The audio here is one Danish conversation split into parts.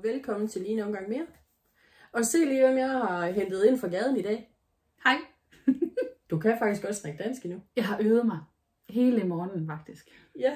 velkommen til lige en omgang mere. Og se lige, hvem jeg har hentet ind fra gaden i dag. Hej. Du kan faktisk også snakke dansk endnu. Jeg har øvet mig hele morgenen, faktisk. Ja.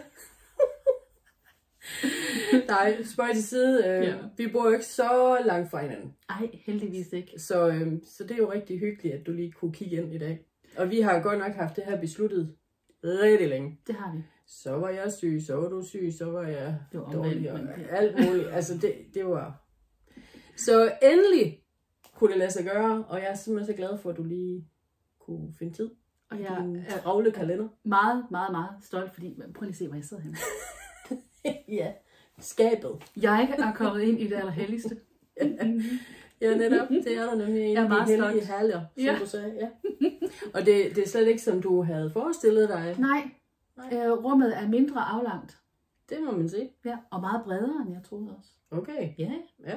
Nej, spøj til side. Ja. Vi bor jo ikke så langt fra hinanden. Ej, heldigvis ikke. Så det er jo rigtig hyggeligt, at du lige kunne kigge ind i dag. Og vi har godt nok haft det her besluttet rigtig længe. Det har vi. Så var jeg syg, så var du syg, så var jeg dårlig og men... alt muligt. Altså det var... Så endelig kunne det lade sig gøre, og jeg er simpelthen så glad for, at du lige kunne finde tid. Og jeg er travle kalender. Meget, meget, meget stolt, fordi prøv lige at se, hvor jeg sidder henne. Ja, skabet. Jeg er kommet ind i det allerhelligste. Ja, netop. Det er der nemlig en af de hellige haljer, som du sagde. Ja. Og det er slet ikke, som du havde forestillet dig. Nej. Rummet er mindre aflangt. Det må man sige. Ja, og meget bredere, end jeg troede også. Okay. Ja.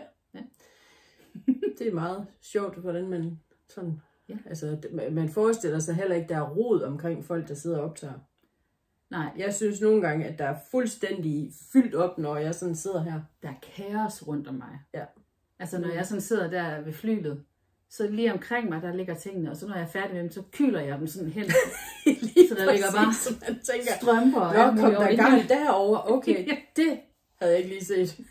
Det er meget sjovt, hvordan man sådan... Ja. Altså, man forestiller sig heller ikke, der er rod omkring folk, der sidder og optager. Nej. Jeg synes nogle gange, at der er fuldstændig fyldt op, når jeg sådan sidder her. Der er kaos rundt om mig. Ja. Altså, når jeg sådan sidder der ved flylet, så lige omkring mig, der ligger tingene, og så når jeg er færdig med dem, så kyler jeg dem sådan hen. Så der ligger bare man tænker, strømper og alt kom der gang derovre. Okay, ja. Det havde jeg ikke lige set.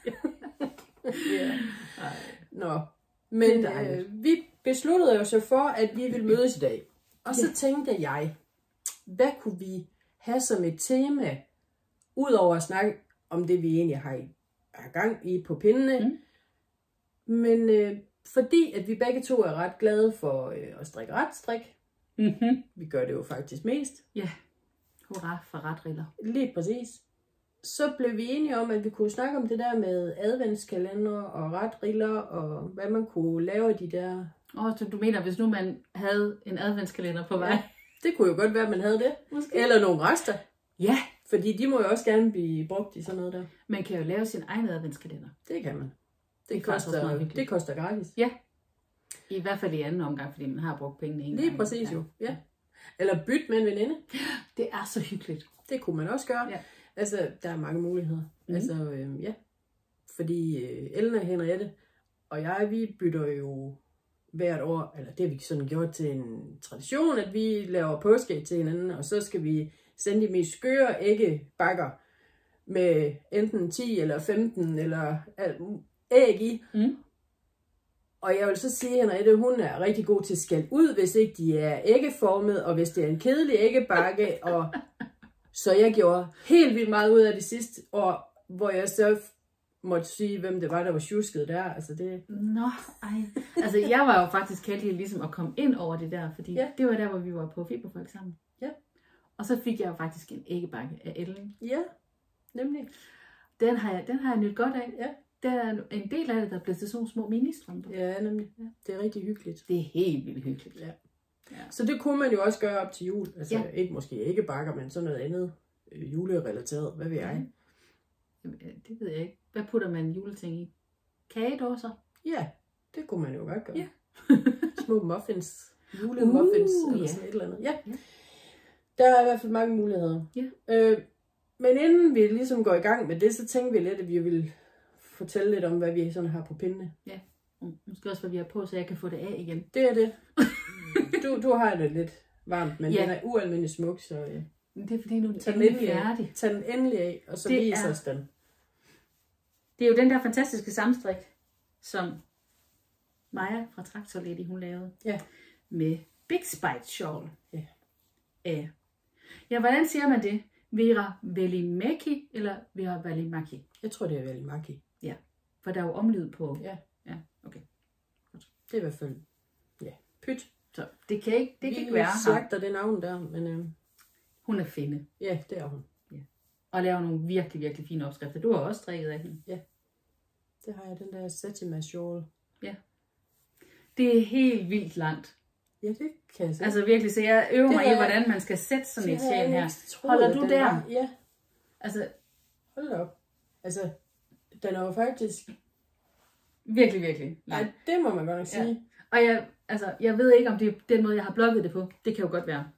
Ja. Nå, men vi besluttede os jo for, at vi ville mødes i dag. Og så tænkte jeg, hvad kunne vi have som et tema, udover at snakke om det, vi egentlig har gang i på pindene. Men fordi at vi begge to er ret glade for at strikke retstrik. Vi gør det jo faktisk mest. Ja, hurra for retriller. Lige præcis. Så blev vi enige om, at vi kunne snakke om det der med adventskalender og retriller, og hvad man kunne lave af de der... Så du mener, hvis nu man havde en adventskalender på vej? Ja, det kunne jo godt være, at man havde det. Måske. Eller nogle rester. Ja. Fordi de må jo også gerne blive brugt i sådan noget der. Man kan jo lave sin egen adventskalender. Det kan man. Det koster gratis. Ja. I hvert fald i anden omgang, fordi man har brugt pengene en gang. Lige præcis jo, ja. Eller bytte med en veninde. Det er så hyggeligt. Det kunne man også gøre. Ja. Altså, der er mange muligheder. Altså, ja. Fordi Ellen og Henriette og jeg, vi bytter jo hvert år, eller det har vi sådan gjort til en tradition, at vi laver påskeæg til hinanden, og så skal vi sende de mest skøre æggebakker med enten 10 eller 15 eller æg i. Og jeg vil så sige, at Henriette, hun er rigtig god til at skælde ud, hvis ikke de er æggeformet, og hvis det er en kedelig æggebakke. Og så jeg gjorde helt vildt meget ud af det sidste år, hvor jeg så måtte sige, hvem det var, der var tjusket der. Altså det... Altså jeg var jo faktisk heldig ligesom at komme ind over det der, fordi det var der, hvor vi var på Fiberfolk sammen. Ja. Og så fik jeg jo faktisk en æggebakke af Ellen. Ja, nemlig. Den har jeg nyt godt af. Ja. Der er en del af det, der er blevet til sådan små ministrømper. Ja, nemlig. Ja. Det er rigtig hyggeligt. Det er helt vildt hyggeligt. Ja. Så det kunne man jo også gøre op til jul. Altså ikke måske æggebakker, men sådan noget andet julerelateret. Hvad ved jeg? Det ved jeg ikke. Hvad putter man juleting i? Kagedåser? Ja, det kunne man jo godt gøre. Ja. Små muffins. Julemuffins eller sådan et eller andet. Ja. Der er i hvert fald mange muligheder. Ja. Men inden vi ligesom går i gang med det, så tænker vi lidt, at vi vil fortælle lidt om, hvad vi sådan har på pindene. Ja, måske også, hvad vi har på, så jeg kan få det af igen. Det er det. Du har det lidt varmt, men den er ualmindelig smuk, så... Det er fordi, nu er den endelig færdig. Tag den endelig af, og så vis os den. Det er jo den der fantastiske samstrik, som Maja fra Traktor Lady, hun lavede. Ja. Med Big Spite Shawl. Ja. Ja, hvordan siger man det? Vera Välimäki eller Vera Välimäki? Jeg tror, det er Välimäki. Ja, for der er jo omlyd på. Ja, okay. Det er i hvert fald, pyt. Så det kan ikke være her. Vi slagter det navn der, men... Hun er finde. Ja, det er hun. Ja. Og laver nogle virkelig, virkelig fine opskrifter. Du har også strikket af hende. Ja, det har jeg, den der Satima Shawl. Ja. Det er helt vildt langt. Ja, det kan jeg se. Altså virkelig, så jeg øver mig i, hvordan man skal sætte sådan et sjal her. Holder du der? Ja. Altså, hold op. Altså, den er jo faktisk... Virkelig, virkelig langt. Ja, det må man godt sige. Ja. Og jeg ved ikke, om det er den måde, jeg har blokket det på. Det kan jo godt være.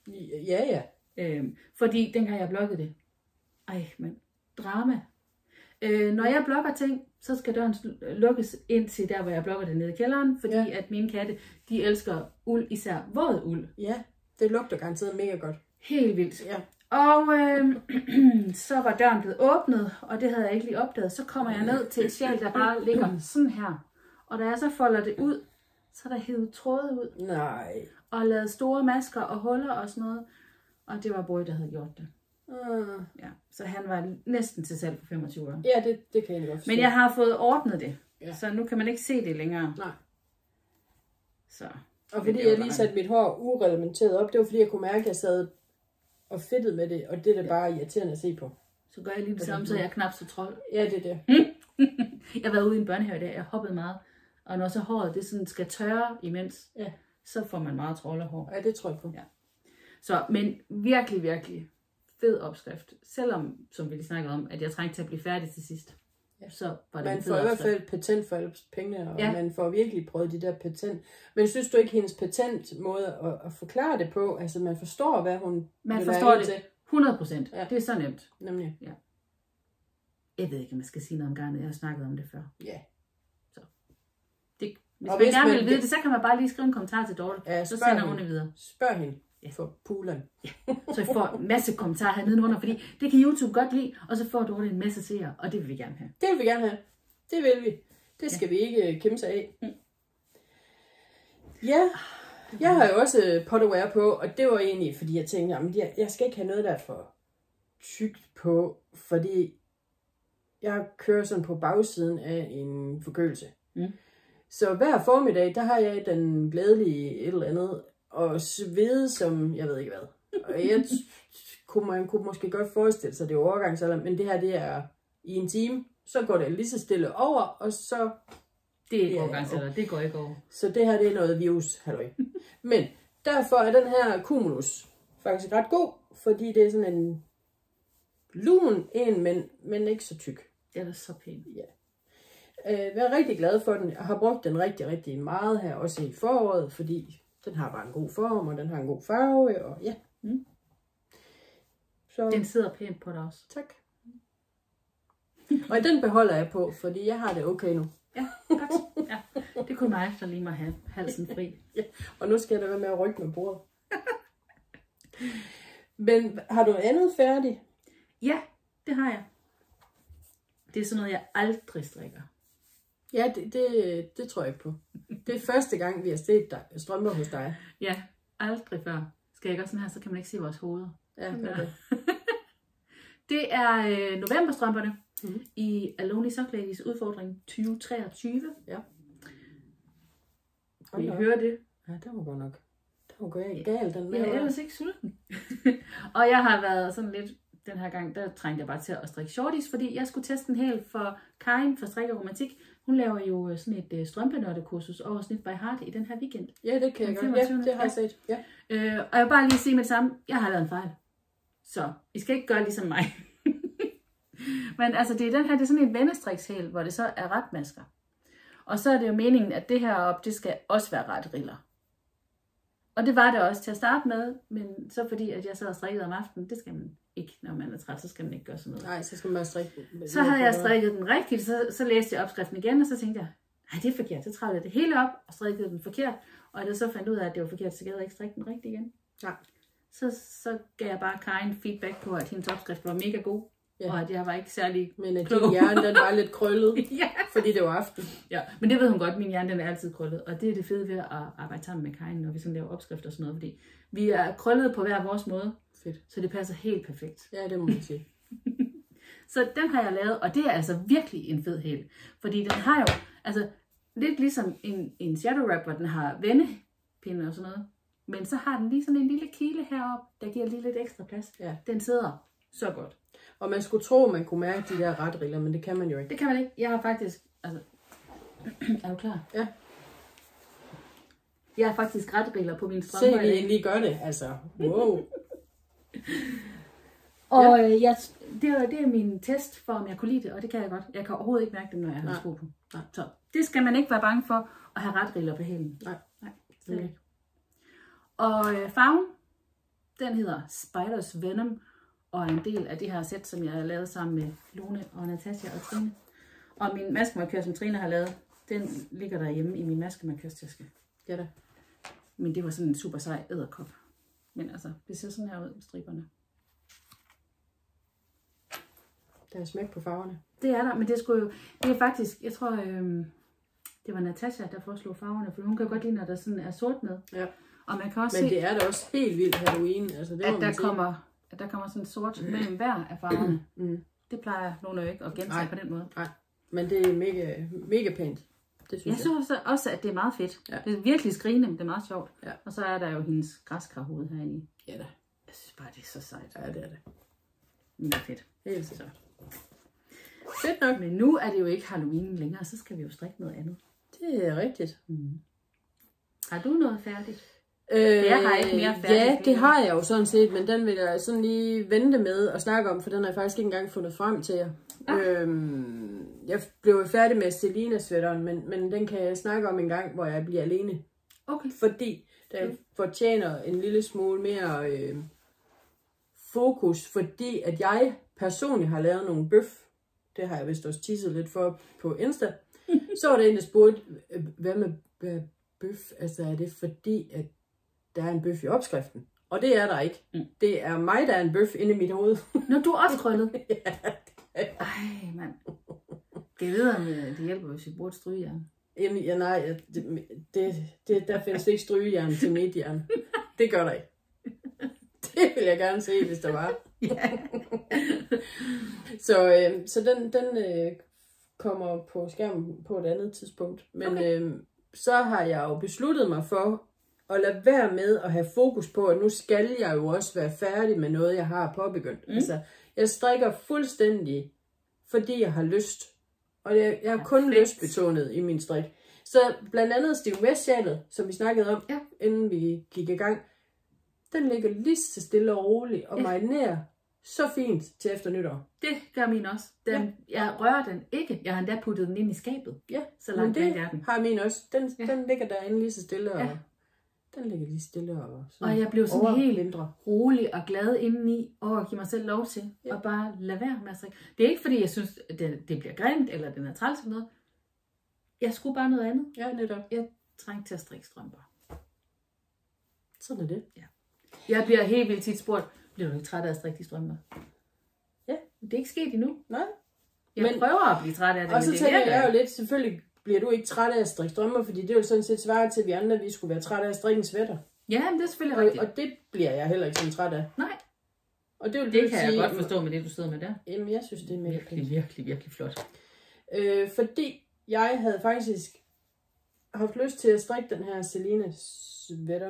Ja. Fordi dengang jeg blokkede det, men drama. Når jeg blokker ting, så skal døren lukkes ind til der, hvor jeg blokker det nede i kælderen, fordi at mine katte, de elsker uld, især våd uld. Ja, det lugter garanteret mega godt. Helt vildt. Ja. Og så var døren blevet åbnet, og det havde jeg ikke lige opdaget. Så kommer jeg ned til et sjæl, der bare ligger sådan her. Og da jeg så folder det ud, så er der hævet tråde ud. Nej. Og lavet store masker og huller og sådan noget. Og det var Boy, der havde gjort det. Ja, så han var næsten til salg for 25 år. Ja, det kan jeg godt forstå. Men jeg har fået ordnet det. Ja. Så nu kan man ikke se det længere. Nej. Så. Og fordi jeg lige satte mit hår ureglementeret op, det var fordi jeg kunne mærke, at jeg sad og fedtede med det, og det er da bare irriterende at se på. Så gør jeg lige det samme, så jeg er knap så trold. Ja, det er det. Jeg har været ude i en børnehave i dag, jeg hoppede meget. Og når så håret det sådan skal tørre imens, så får man meget troldehår. Ja, det tror jeg på. Ja. Så, men virkelig, virkelig fed opskrift. Selvom, som vi lige snakkede om, at jeg trængte til at blive færdig til sidst. Ja. Så var det man får i hvert fald patent for alle pengene, og man får virkelig prøvet de der patent. Men synes du ikke, hendes patent måde at forklare det på, altså man forstår, hvad hun man forstår det til? 100%. Ja. Det er så nemt. Nemlig. Ja. Jeg ved ikke, om jeg skal sige noget om garnet. Jeg har snakket om det før. Ja. Så. Det, hvis man gerne vil vide det, så kan man bare lige skrive en kommentar til Dorte. Ja, så sender hun det videre. Spørg hende. For pulen. Ja. Så jeg får en masse kommentarer hernede under, fordi det kan YouTube godt lide, og så får du en masse seere, og det vil vi gerne have. Det vil vi gerne have. Det vil vi. Det skal vi ikke kæmpe sig af. Ja, jeg har jo også potaware på, og det var egentlig, fordi jeg tænkte, jamen, jeg skal ikke have noget, der er for tykt på, fordi jeg kører sådan på bagsiden af en forkølelse. Så hver formiddag, der har jeg den glædelige et eller andet, og svede som, jeg ved ikke hvad. Og man kunne måske godt forestille sig, det er overgangsalder, men det her, det er i en time, så går det lige så stille over, og så... Det er ikke overgangsalder, det går ikke over. Så det her, det er noget virus, halløj. Men derfor er den her Cumulus faktisk ret god, fordi det er sådan en lun en, men ikke så tyk. Det er da så pænt. Ja. Jeg er rigtig glad for den. Jeg har brugt den rigtig, rigtig meget her, også i foråret, fordi den har bare en god form, og den har en god farve, og ja. Så... Den sidder pænt på dig også. Tak. Og den beholder jeg på, fordi jeg har det okay nu. Ja, godt. Ja. Det kunne mig efter lige mig have halsen fri. Ja. Og nu skal jeg da være med at rykke med bordet. Men har du andet færdigt? Ja, det har jeg. Det er sådan noget, jeg aldrig strikker. Ja, det tror jeg ikke på. Det er første gang, vi har set dig, strømper hos dig. Ja, aldrig før. Skal jeg gøre sådan her, så kan man ikke se vores hoveder. Ja, okay. Det er novemberstrømperne i Alone Sock Ladies udfordring 2023. Ja. Vil I høre det? Ja, det var godt nok. Det var galt, den med. Jeg er ellers ikke sulten. Og jeg har været sådan lidt, den her gang, der trængte jeg bare til at strikke shorties, fordi jeg skulle teste en hel for Karin fra Strikke Romantik. Hun laver jo sådan et strømpenørdekursus over Snit by Heart i den her weekend. Ja, det kan jeg godt. Ja, det har jeg set. Ja. Og jeg vil bare lige sige med det samme, jeg har lavet en fejl. Så I skal ikke gøre ligesom mig. Men altså, det er sådan en vennestrikshæl, hvor det så er retmasker. Og så er det jo meningen, at det her op, det skal også være retriller. Og det var det også til at starte med, men så fordi, at jeg sad og strikkede om aftenen, det skal man ikke, når man er træt, så skal man ikke gøre sådan noget. Nej, så skal man strikke. Så havde jeg strikket den rigtigt, så læste jeg opskriften igen, og så tænkte jeg, nej, det er forkert. Så trællede jeg det hele op og strikkede den forkert. Og da så fandt ud af, at det var forkert, så gad jeg ikke strikke den rigtigt igen. Ja. Så gav jeg bare Karin feedback på, at hendes opskrift var mega god. Ja. Og at jeg var ikke særlig men at din hjerne, den var lidt krøllet, ja. Fordi det var aften. Ja, men det ved hun godt, min hjerne, den er altid krøllet. Og det er det fede ved at arbejde sammen med Karin, når vi sådan laver opskrifter og sådan noget. Fordi vi er krøllet på hver vores måde. Fedt. Så det passer helt perfekt. Ja, det må man sige. Så den har jeg lavet, og det er altså virkelig en fed hæl. Fordi den har jo, altså lidt ligesom en shadow wrap, hvor den har vendepinde og sådan noget. Men så har den lige sådan en lille kile heroppe, der giver lige lidt ekstra plads. Ja. Den sidder så godt. Og man skulle tro, man kunne mærke de der retriller, men det kan man jo ikke. Det kan man ikke. Jeg har faktisk, altså, er du klar? Ja. Jeg har faktisk retriller på min strømper. Se, vi lige gør det, altså. Wow. Og ja. Det er min test for, om jeg kunne lide det, og det kan jeg godt. Jeg kan overhovedet ikke mærke dem, når jeg har sko på. Nej. Så det skal man ikke være bange for, at have retriller på hælen. Nej. Det ikke. Og farven, den hedder Spiders Venom, og er en del af det her sæt, som jeg har lavet sammen med Lone og Natasha og Trine. Og min maskemarkør, som Trine har lavet, den ligger derhjemme i min maskemarkørstaske. Ja da. Men det var sådan en super sej edderkop. Men altså, det ser sådan her ud med striberne. Der er smæk på farverne. Det er der, men det skulle jo, det er faktisk, jeg tror, det var Natasha, der foreslog farverne, for hun kan jo godt lide, når der sådan er sort med. Ja. Og man kan også men se, det er da også helt vildt Halloween. Altså, det at der kommer sådan sort mellem hver af farverne. Mm. Det plejer nogen jo ikke at gentage på den måde. Nej, men det er mega, mega pænt. Det synes jeg synes også, at det er meget fedt. Ja. Det er virkelig skrigende, men det er meget sjovt. Ja. Og så er der jo hendes græskarhoved herinde i. Ja da. Jeg synes bare, det er så sejt. Ja, det er det. Mega fedt. Helt sikkert. Fedt nok. Men nu er det jo ikke Halloween længere, så skal vi jo strikke noget andet. Det er rigtigt. Mm. Har du noget færdigt? Jeg har ikke mere færdigt. Ja, det har jeg jo sådan set, men den vil jeg sådan lige vente med og snakke om, for den har jeg faktisk ikke engang fundet frem til jer. Jeg blev færdig med Selina-sweateren, men den kan jeg snakke om en gang, hvor jeg bliver alene. Okay. Fordi den fortjener en lille smule mere fokus, fordi at jeg personligt har lavet nogle bøf. Det har jeg vist også teaset lidt for på Insta. Så var der en, der spurgte, hvad med bøf? Altså er det fordi, at der er en bøf i opskriften? Og det er der ikke. Det er mig, der er en bøf inde i mit hoved. Når du er også krøllet? Ja. Ej, mand. Det ved om det hjælper, hvis vi bruger et strygejern. Jamen, ja, nej, der findes ikke strygejern til mit jern. Det gør der ikke. Det vil jeg gerne se, hvis der var. Ja. Så den kommer på skærmen på et andet tidspunkt. Men okay. Så har jeg jo besluttet mig for at lade være med at have fokus på, at nu skal jeg jo også være færdig med noget, jeg har påbegyndt. Altså, jeg strikker fuldstændig, fordi jeg har lyst. Og jeg har kun lystbetonet i min strik. Så blandt andet Steve West-sjalet, som vi snakkede om, inden vi gik i gang, den ligger lige så stille og roligt og marinerer så fint til efter nytår. Det gør min også. Jeg rører den ikke. Jeg har endda puttet den ind i skabet. Ja, så langt det er den. Har min også. Den ligger derinde lige så stille og... Den ligger lige stille og... Og jeg blev sådan helt rolig og glad indeni over at give mig selv lov til at bare lade være med at strikke. Det er ikke fordi, jeg synes, det bliver grimt, eller den er træls eller noget. Jeg skulle bare noget andet. Ja, netop. Jeg trængte til at strikke strømper. Sådan er det. Ja. Jeg bliver helt vildt tit spurgt, bliver du ikke træt af at strikke de strømper? Ja, det er ikke sket endnu. Nej. Jeg prøver at blive træt af det, og så tænker jeg jo lidt, selvfølgelig bliver du ikke træt af at strikke strømper, fordi det er jo sådan set svaret til, at vi andre vi skulle være træt af at strikke en sweater. Ja, men det er selvfølgelig rigtigt. Og det bliver jeg heller ikke sådan træt af. Nej. Og det kan jeg godt forstå med det, du sidder med der. Jamen, jeg synes, det er virkelig flot. Fordi jeg havde faktisk haft lyst til at strikke den her Selina sweater.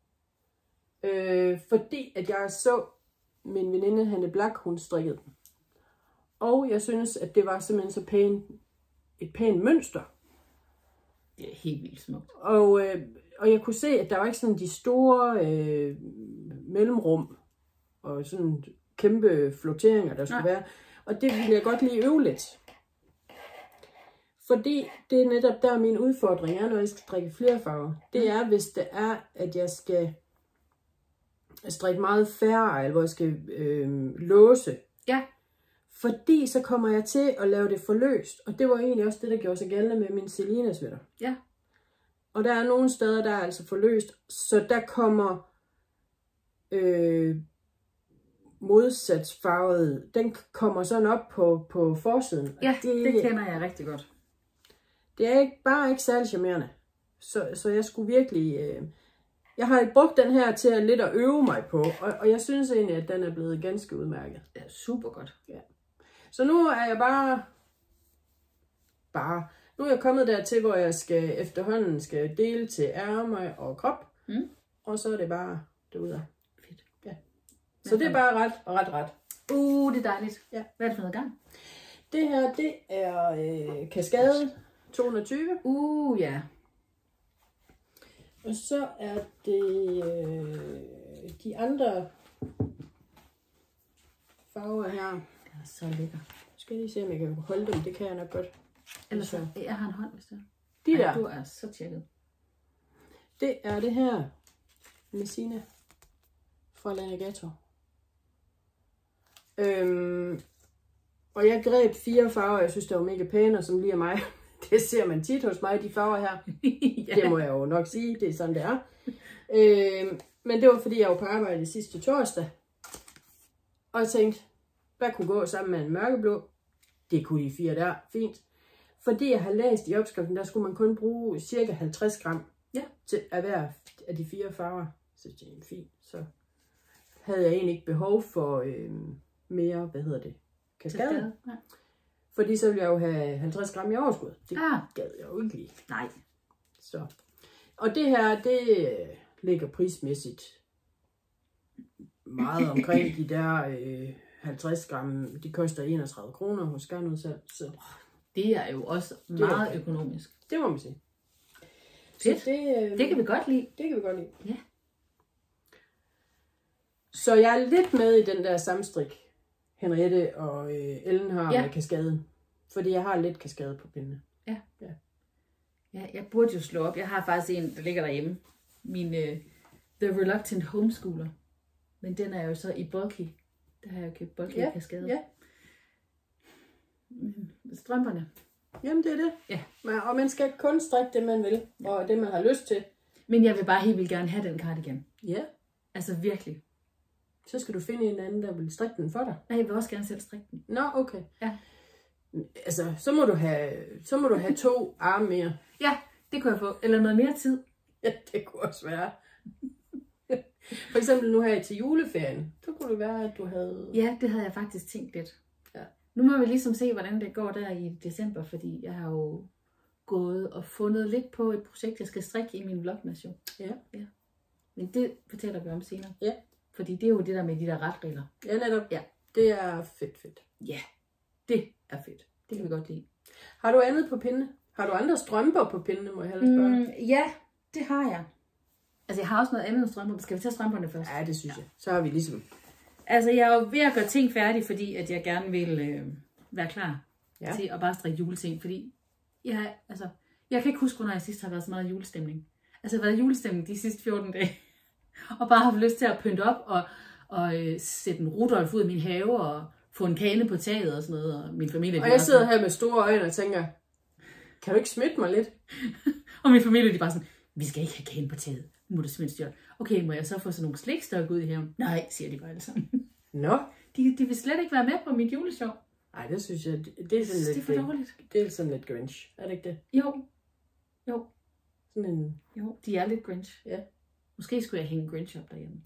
Fordi at jeg så min veninde Hanne Black, hun strikkede den. Og jeg synes, at det var simpelthen så et pænt mønster. Det er helt vildt smukt. Og jeg kunne se, at der var ikke sådan de store mellemrum og sådan kæmpe flotteringer, der skulle være. Og det ville jeg godt lige øve lidt. Fordi det er netop der min udfordring er, når jeg skal strikke flere farver. Det er, hvis det er, at jeg skal strikke meget færre, hvor jeg skal låse. Ja. Fordi så kommer jeg til at lave det for løst. Og det var egentlig også det, der gjorde sig gældende med min Selina sweater. Ja. Og der er nogle steder, der er altså for løst. Så der kommer modsatsfarvet. Den kommer sådan op på forsiden. Ja, det kender jeg rigtig godt. Det er bare ikke særlig charmerende. Så jeg skulle virkelig... Jeg har brugt den her til at lidt at øve mig på. Og jeg synes egentlig, at den er blevet ganske udmærket. Det er super godt. Ja. Så nu er jeg nu er jeg kommet dertil, hvor jeg efterhånden skal dele til ærmer og krop. Og så er det bare derude. Fedt. Ja. Så det er bare ret. Det er dejligt. Ja. Hvad er det for noget gang? Det her, det er Kaskade 220. Ja. Og så er det de andre farver her. Det er så lækker. Skal jeg lige se, om jeg kan holde dem. Det kan jeg nok godt. Ellers så, jeg har en hånd, hvis det er. De der. Du er så tjekket. Det er det her. Messina fra Lanagatto. Og jeg greb 4 farver, jeg synes, det var mega pæne, og som lige er mig. Det ser man tit hos mig, de farver her. Ja. Det må jeg jo nok sige, det er sådan, det er. Men det var, fordi jeg var på arbejde sidste torsdag. Og jeg tænkte, hvad kunne gå sammen med en mørkeblå? Det kunne de 4 der, fint. Fordi jeg har læst i opskriften, der skulle man kun bruge cirka 50 gram til at hver af de 4 farver. Så det er fint. Så havde jeg egentlig ikke behov for mere, kaskade. Ja. Fordi så ville jeg jo have 50 gram i overskud. Det gad jeg jo ikke lige. Nej. Så. Og det her, det ligger prismæssigt meget omkring de der 50 gram. De koster 31 kroner hos Garnudsalg. Så det er jo også meget økonomisk. Det må man sige. Fedt. Det kan vi godt lide. Det kan vi godt lide. Ja. Så jeg er lidt med i den der samstrik, Henriette og Ellen har med kaskaden. Fordi jeg har lidt kaskade på pindene. Ja, jeg burde jo slå op. Jeg har faktisk en, der ligger derhjemme. Min The Reluctant Homeschooler. Men den er jo så i bulky. Der har jeg købt bulky kaskade. Ja. Strømperne. Jamen det er det. Ja. Og man skal kun strikke det, man vil. Og det, man har lyst til. Men jeg vil bare helt vildt gerne have den cardigan. Ja. Altså virkelig. Så skal du finde en anden, der vil strikke den for dig. Nej, jeg vil også gerne selv strikke den. Nå, okay. Ja. Altså, så må du have 2 arme mere. Ja, det kunne jeg få. Eller noget mere tid. Ja, det kunne også være. For eksempel nu her til juleferien. Så kunne det være, at du havde... Ja, det havde jeg faktisk tænkt lidt. Ja. Nu må vi ligesom se, hvordan det går der i december, fordi jeg har jo gået og fundet lidt på et projekt, jeg skal strikke i min vlogmas. Ja. Men det fortæller vi om senere. Ja. Fordi det er jo det der med de der retriller. Ja, netop. Ja. Det er fedt. Ja, det er fedt. Det kan vi godt lide. Har du andet på pinde? Har du andre strømper på pinde, må jeg hellere spørge? Ja, det har jeg. Altså, jeg har også noget andet end strømper. Skal vi tage strømperne først? Ja, det synes jeg. Så har vi ligesom... Altså, jeg er jo ved at gøre ting færdige, fordi at jeg gerne vil være klar til at bare strikke juleting. Fordi jeg kan ikke huske, hvornår jeg sidst har været så meget julestemning. Altså, jeg har været julestemning de sidste 14 dage. Og bare har lyst til at pynte op og sætte en Rudolf ud i min have og få en kane på taget og sådan noget. Og min familie... Og jeg sidder her med store øjne og tænker, kan du ikke smitte mig lidt? Og min familie, de bare sådan, vi skal ikke have kane på taget. Nu må du simpelthen styre. Okay, må jeg så få sådan nogle slikstokke ud i haven? Nej, siger de bare alle sammen. Nå. De vil slet ikke være med på mit juleshow. Nej, det synes jeg, det er sådan lidt... Det er for dårligt. Det er sådan lidt Grinch, er det ikke det? Jo. Sådan en... Jo, de er lidt Grinch. Ja. Måske skulle jeg hænge Grinch op derhjemme.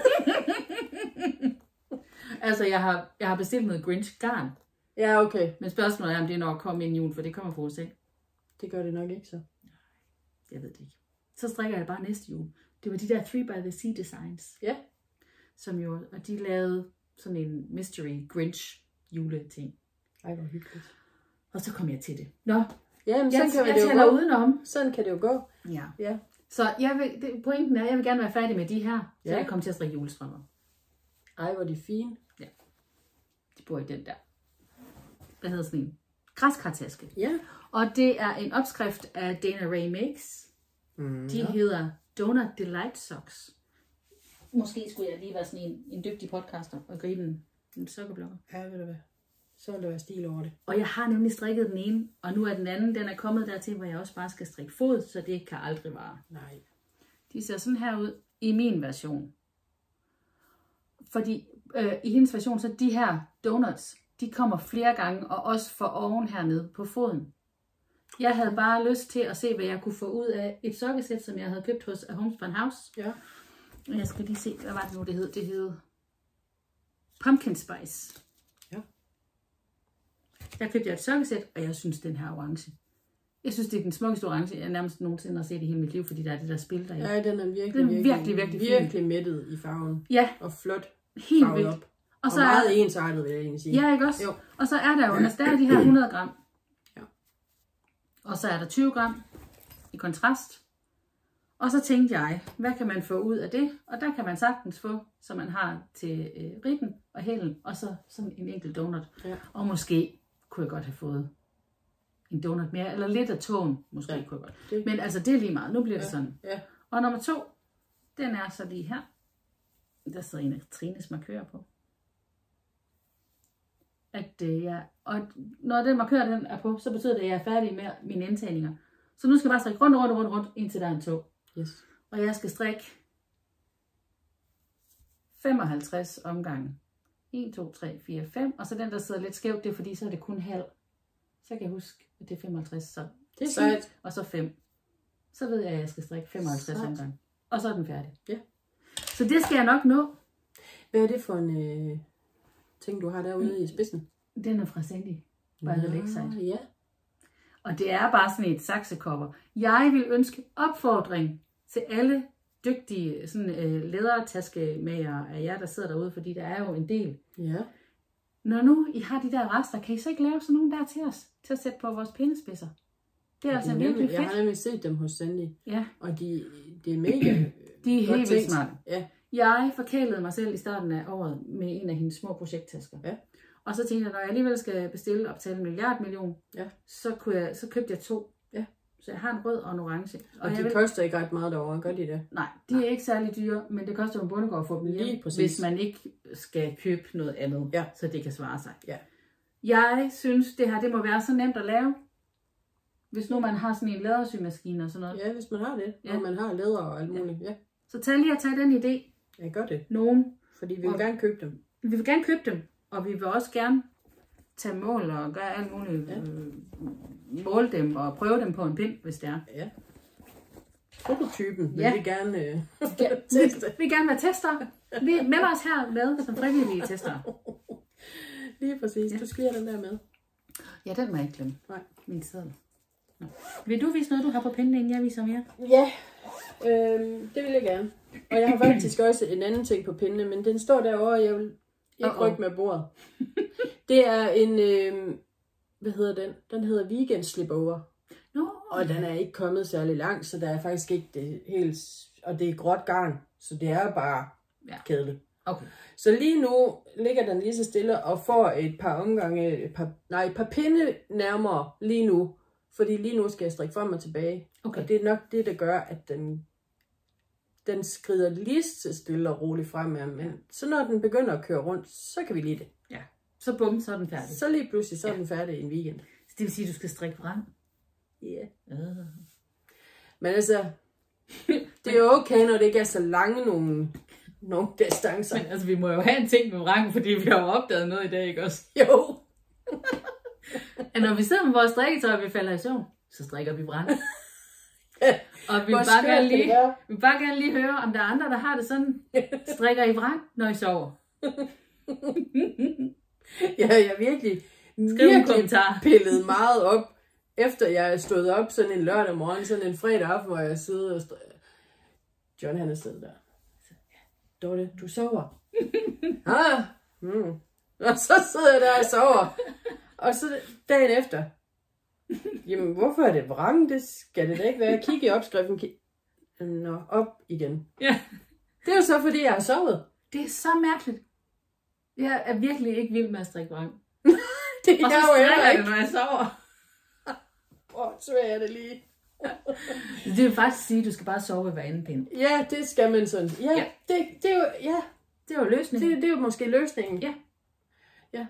Altså, jeg har bestilt noget Grinch-garn. Ja, okay. Men spørgsmålet er, om det er nok at komme ind i jul, for det kommer fra USA. Det gør det nok ikke, så. Jeg ved det ikke. Så strikker jeg bare næste jul. Det var de der 3 by the Sea Designs. Ja. Som jo, og de lavede sådan en mystery Grinch juleting. Ej, hvor hyggeligt. Og så kom jeg til det. Nå. Jamen, sådan kan det jo gå. Udenom. Sådan kan det jo gå. Ja. Så pointen er, at jeg vil gerne være færdig med de her, så jeg kommer til at strikke julestrømmer. Ej, hvor de fine. Ja. De bor i den der. Hvad hedder sådan en? Græskartaske. Ja. Og det er en opskrift af Dana Rae Makes. De hedder Donut Delight Socks. Måske skulle jeg lige være sådan en dygtig podcaster og gribe en sokkerblokker. Ja, ved du hvad. Så vil der være stil over det. Og jeg har nemlig strikket den ene, og nu er den anden, den er kommet dertil, hvor jeg også bare skal strikke fod, så det kan aldrig vare. Nej. De ser sådan her ud i min version. Fordi i hendes version, så de her donuts, de kommer flere gange, og også for oven hernede på foden. Jeg havde bare lyst til at se, hvad jeg kunne få ud af et sokkesæt, som jeg havde købt hos Homespun House. Ja. Og jeg skal lige se, hvad var det nu, det hed? Det hed Pumpkin Spice. Ja. Der købte jeg et sokkesæt, og jeg synes, den her orange. Jeg synes, det er den smukkeste orange, jeg nærmest nogensinde har set i hele mit liv, fordi der er det der spil der. Ja, den er virkelig mættet i farven. Ja. Og flot. Helt vildt. Op. Og så meget ensartet, vil jeg egentlig sige. Ja, ikke også? Jo. Og så er der jo, altså der er de her 100 gram. Ja. Og så er der 20 gram i kontrast. Og så tænkte jeg, hvad kan man få ud af det? Og der kan man sagtens få, så man har til ribben og hælen, og så sådan en enkelt donut. Ja. Og måske kunne jeg godt have fået en donut mere, eller lidt af tågen, måske kunne jeg godt. Men altså, det er lige meget. Nu bliver det sådan. Ja. Og nummer 2, den er så lige her. Der sidder en af Trines markører på. at og når den markør den er på, så betyder det, at jeg er færdig med mine indtagninger. Så nu skal jeg bare strikke rundt, indtil der er en tå. Yes. Og jeg skal strikke 55 omgange. 1, 2, 3, 4, 5. Og så den, der sidder lidt skævt, det er fordi, så er det kun halv. Så kan jeg huske, at det er 55, så det er sejt. Og så 5. Så ved jeg, at jeg skal strikke 55 omgange. Og så er den færdig. Ja. Så det skal jeg nok nå. Hvad er det for en ting, du har derude i spidsen? Den er fra Sandy. By the Lakeside. Ja. Og det er bare sådan et saksekopper. Jeg vil ønske opfordring til alle dygtige lædertaskemager af jer, der sidder derude, fordi der er jo en del. Ja. Når nu I har de der rester, kan I så ikke lave sådan nogle der til os? Til at sætte på vores pindespidser. Det er altså virkelig fedt. Jeg har nemlig set dem hos Sandy. Ja. Og de er mega de er helt vildt smarte. Ja. Jeg forkælede mig selv i starten af året med en af hendes små projekttasker. Ja. Og så tænkte jeg, når jeg alligevel skal bestille op til 1 million, så købte jeg 2. Ja. Så jeg har en rød og en orange. Og de koster ikke ret meget derovre, gør de det? Nej, de er ikke særlig dyre, men det koster jo en bondegård at få dem hjem, hvis man ikke skal købe noget andet, så det kan svare sig. Ja. Jeg synes, det må være så nemt at lave, hvis nu man har sådan en lædersymaskine og sådan noget. Ja, hvis man har det, og man har læder og alt muligt. Ja. Så tag lige at tage den idé. Ja, gør det. Nogen. Fordi vi vil gerne købe dem. Vi vil gerne købe dem, og vi vil også gerne tage mål og gøre alt muligt. Ja. Måle dem og prøve dem på en pind, hvis det er. Ja. Prototypen vil vi gerne teste. Vi vil gerne være tester. Vi melder os her med som frivillige tester. Lige præcis. Du skal have den der med. Ja, den må jeg ikke glemme. Nej. Min seddel. Vil du vise noget, du har på pinden, inden jeg viser mere? Ja, det vil jeg gerne. Og jeg har faktisk også en anden ting på pindene, men den står derovre, og jeg vil ikke rykke med bordet. Det er en, hvad hedder den? Den hedder Weekend Slipover. Og den er ikke kommet særlig langt, så der er faktisk ikke det helt, og det er gråt garn, så det er bare kedeligt. Okay. Så lige nu ligger den lige så stille og får et par pinde nærmere lige nu. Fordi lige nu skal jeg strikke frem og tilbage. Okay. Og det er nok det, der gør, at den skrider lige så stille og roligt fremad. Men så når den begynder at køre rundt, så kan vi lide det. Ja. Så bum, så er den færdig. Så lige pludselig, så er den færdig i en weekend. Så det vil sige, at du skal strikke vrang? Ja. Men altså, det er okay, når det ikke er så lange nogle distancer. Men altså, vi må jo have en ting med vrang, fordi vi har jo opdaget noget i dag, ikke også? Jo. Og når vi sidder med vores strikketøj, og vi falder i søvn, så strikker vi vrang. Og vi vil bare gerne lige høre, om der er andre, der har det sådan. Strikker I vrang, når I sover? Ja, jeg virkelig pillet meget op, efter jeg stod op sådan en lørdag morgen, sådan en fredag aften, hvor jeg sidder og John han er stedet der. Dorte, du sover. Og så sidder jeg der og sover. Og så dagen efter, jamen hvorfor er det vrang? Det skal det da ikke være. Kig i opskriften. Nå, op igen. Ja. Det er jo så, fordi jeg har sovet. Det er så mærkeligt. Jeg er virkelig ikke vild med at strikke vrang. Det er og så strikker jeg det, når jeg sover. Så er det lige. Det vil faktisk sige, at du skal bare sove ved hver anden pind. Ja, det skal man sådan. Ja. Det er jo, det er jo løsningen. Det er jo måske løsningen. Ja. Ja.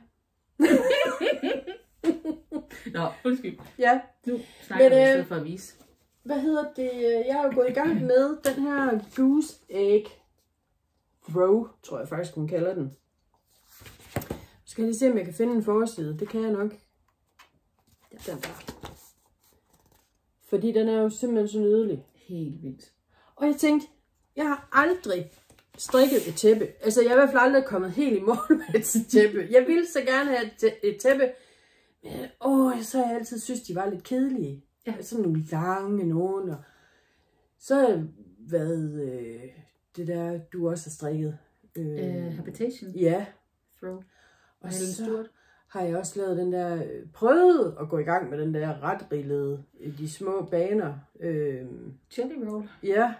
Nå, undskyld. Ja. Nu snakker vi i stedet for at vise. Hvad hedder det? Jeg er jo gået i gang med den her Goose Egg Throw, tror jeg faktisk, hun kalder den. Skal jeg lige se, om jeg kan finde en forside. Det kan jeg nok. Ja, den der. Fordi den er jo simpelthen så nydelig. Helt vildt. Og jeg tænkte, jeg har aldrig strikket et tæppe. Altså, jeg er i hvert fald aldrig kommet helt i mål med et tæppe. Jeg ville så gerne have et tæppe. Men så har jeg altid synes, de var lidt kedelige. Ja. Sådan nogle lange nogen. Og så har jeg været det der, du også har strikket. Habitation. Ja. Throw. Og så har jeg også lavet den der, prøvet at gå i gang med den der retrillede, de små baner. Jelly roll. Ja.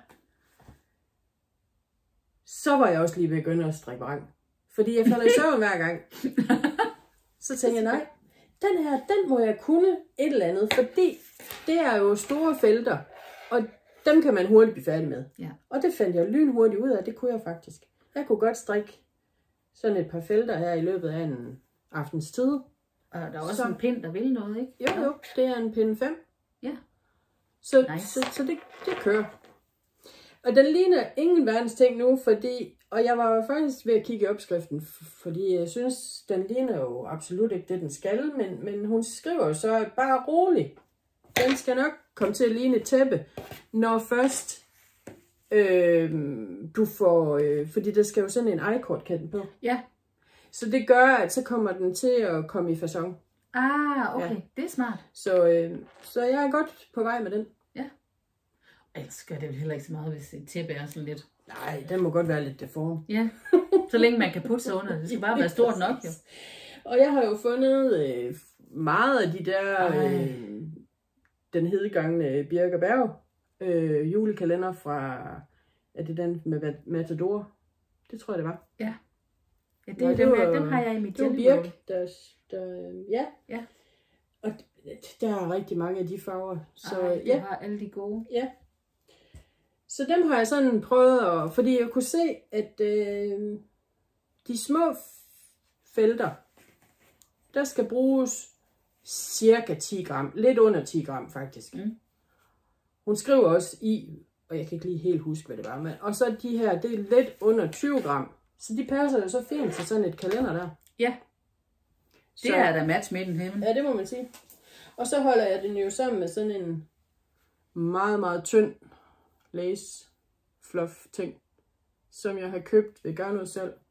Så var jeg også lige begyndt at strikke vrang. Fordi jeg falder i søvn hver gang. Så tænkte jeg, nej, den her, den må jeg kunne et eller andet. Fordi det er jo store felter. Og dem kan man hurtigt blive færdig med. Ja. Og det fandt jeg lynhurtigt ud af, det kunne jeg faktisk. Jeg kunne godt strikke sådan et par felter her i løbet af aftenstid. Og der er også en pind, der vil noget, ikke? Jo, det er en pind 5. Ja. Så det kører. Og den ligner ingen verdens ting nu, og jeg var faktisk ved at kigge i opskriften, fordi jeg synes, den ligner jo absolut ikke det, den skal, men hun skriver jo så bare roligt. Den skal nok komme til at ligne et tæppe, når først du får, fordi der skal jo sådan en i-cord-katten på. Ja. Så det gør, at så kommer den til at komme i façon. Okay, det er smart. Så jeg er godt på vej med den. Ja. Ellers gør det vel heller ikke så meget, hvis et tæppe er sådan lidt. Nej, den må godt være lidt deform. Ja, så længe man kan putte sig under. Det skal bare være stort nok, jo. Og jeg har jo fundet meget af de der den hedengangne Birk og Berg julekalender fra, er det den med Matador? Det tror jeg, det var. Ja. Ja, dem har jeg i mit det var Birk, ja. Og der er rigtig mange af de farver. Så du har alle de gode. Ja. Så dem har jeg sådan prøvet, fordi jeg kunne se, at de små felter, der skal bruges cirka 10 gram. Lidt under 10 gram faktisk. Hun skriver også og jeg kan ikke lige helt huske, hvad det var med. Og så de her, det er lidt under 20 gram. Så de passer jo så fint til sådan et kalender der. Ja. Det er da match med den himmel. Ja, det må man sige. Og så holder jeg den jo sammen med sådan en meget, meget tynd lace fluff ting, som jeg har købt ved Gør Noget Selv.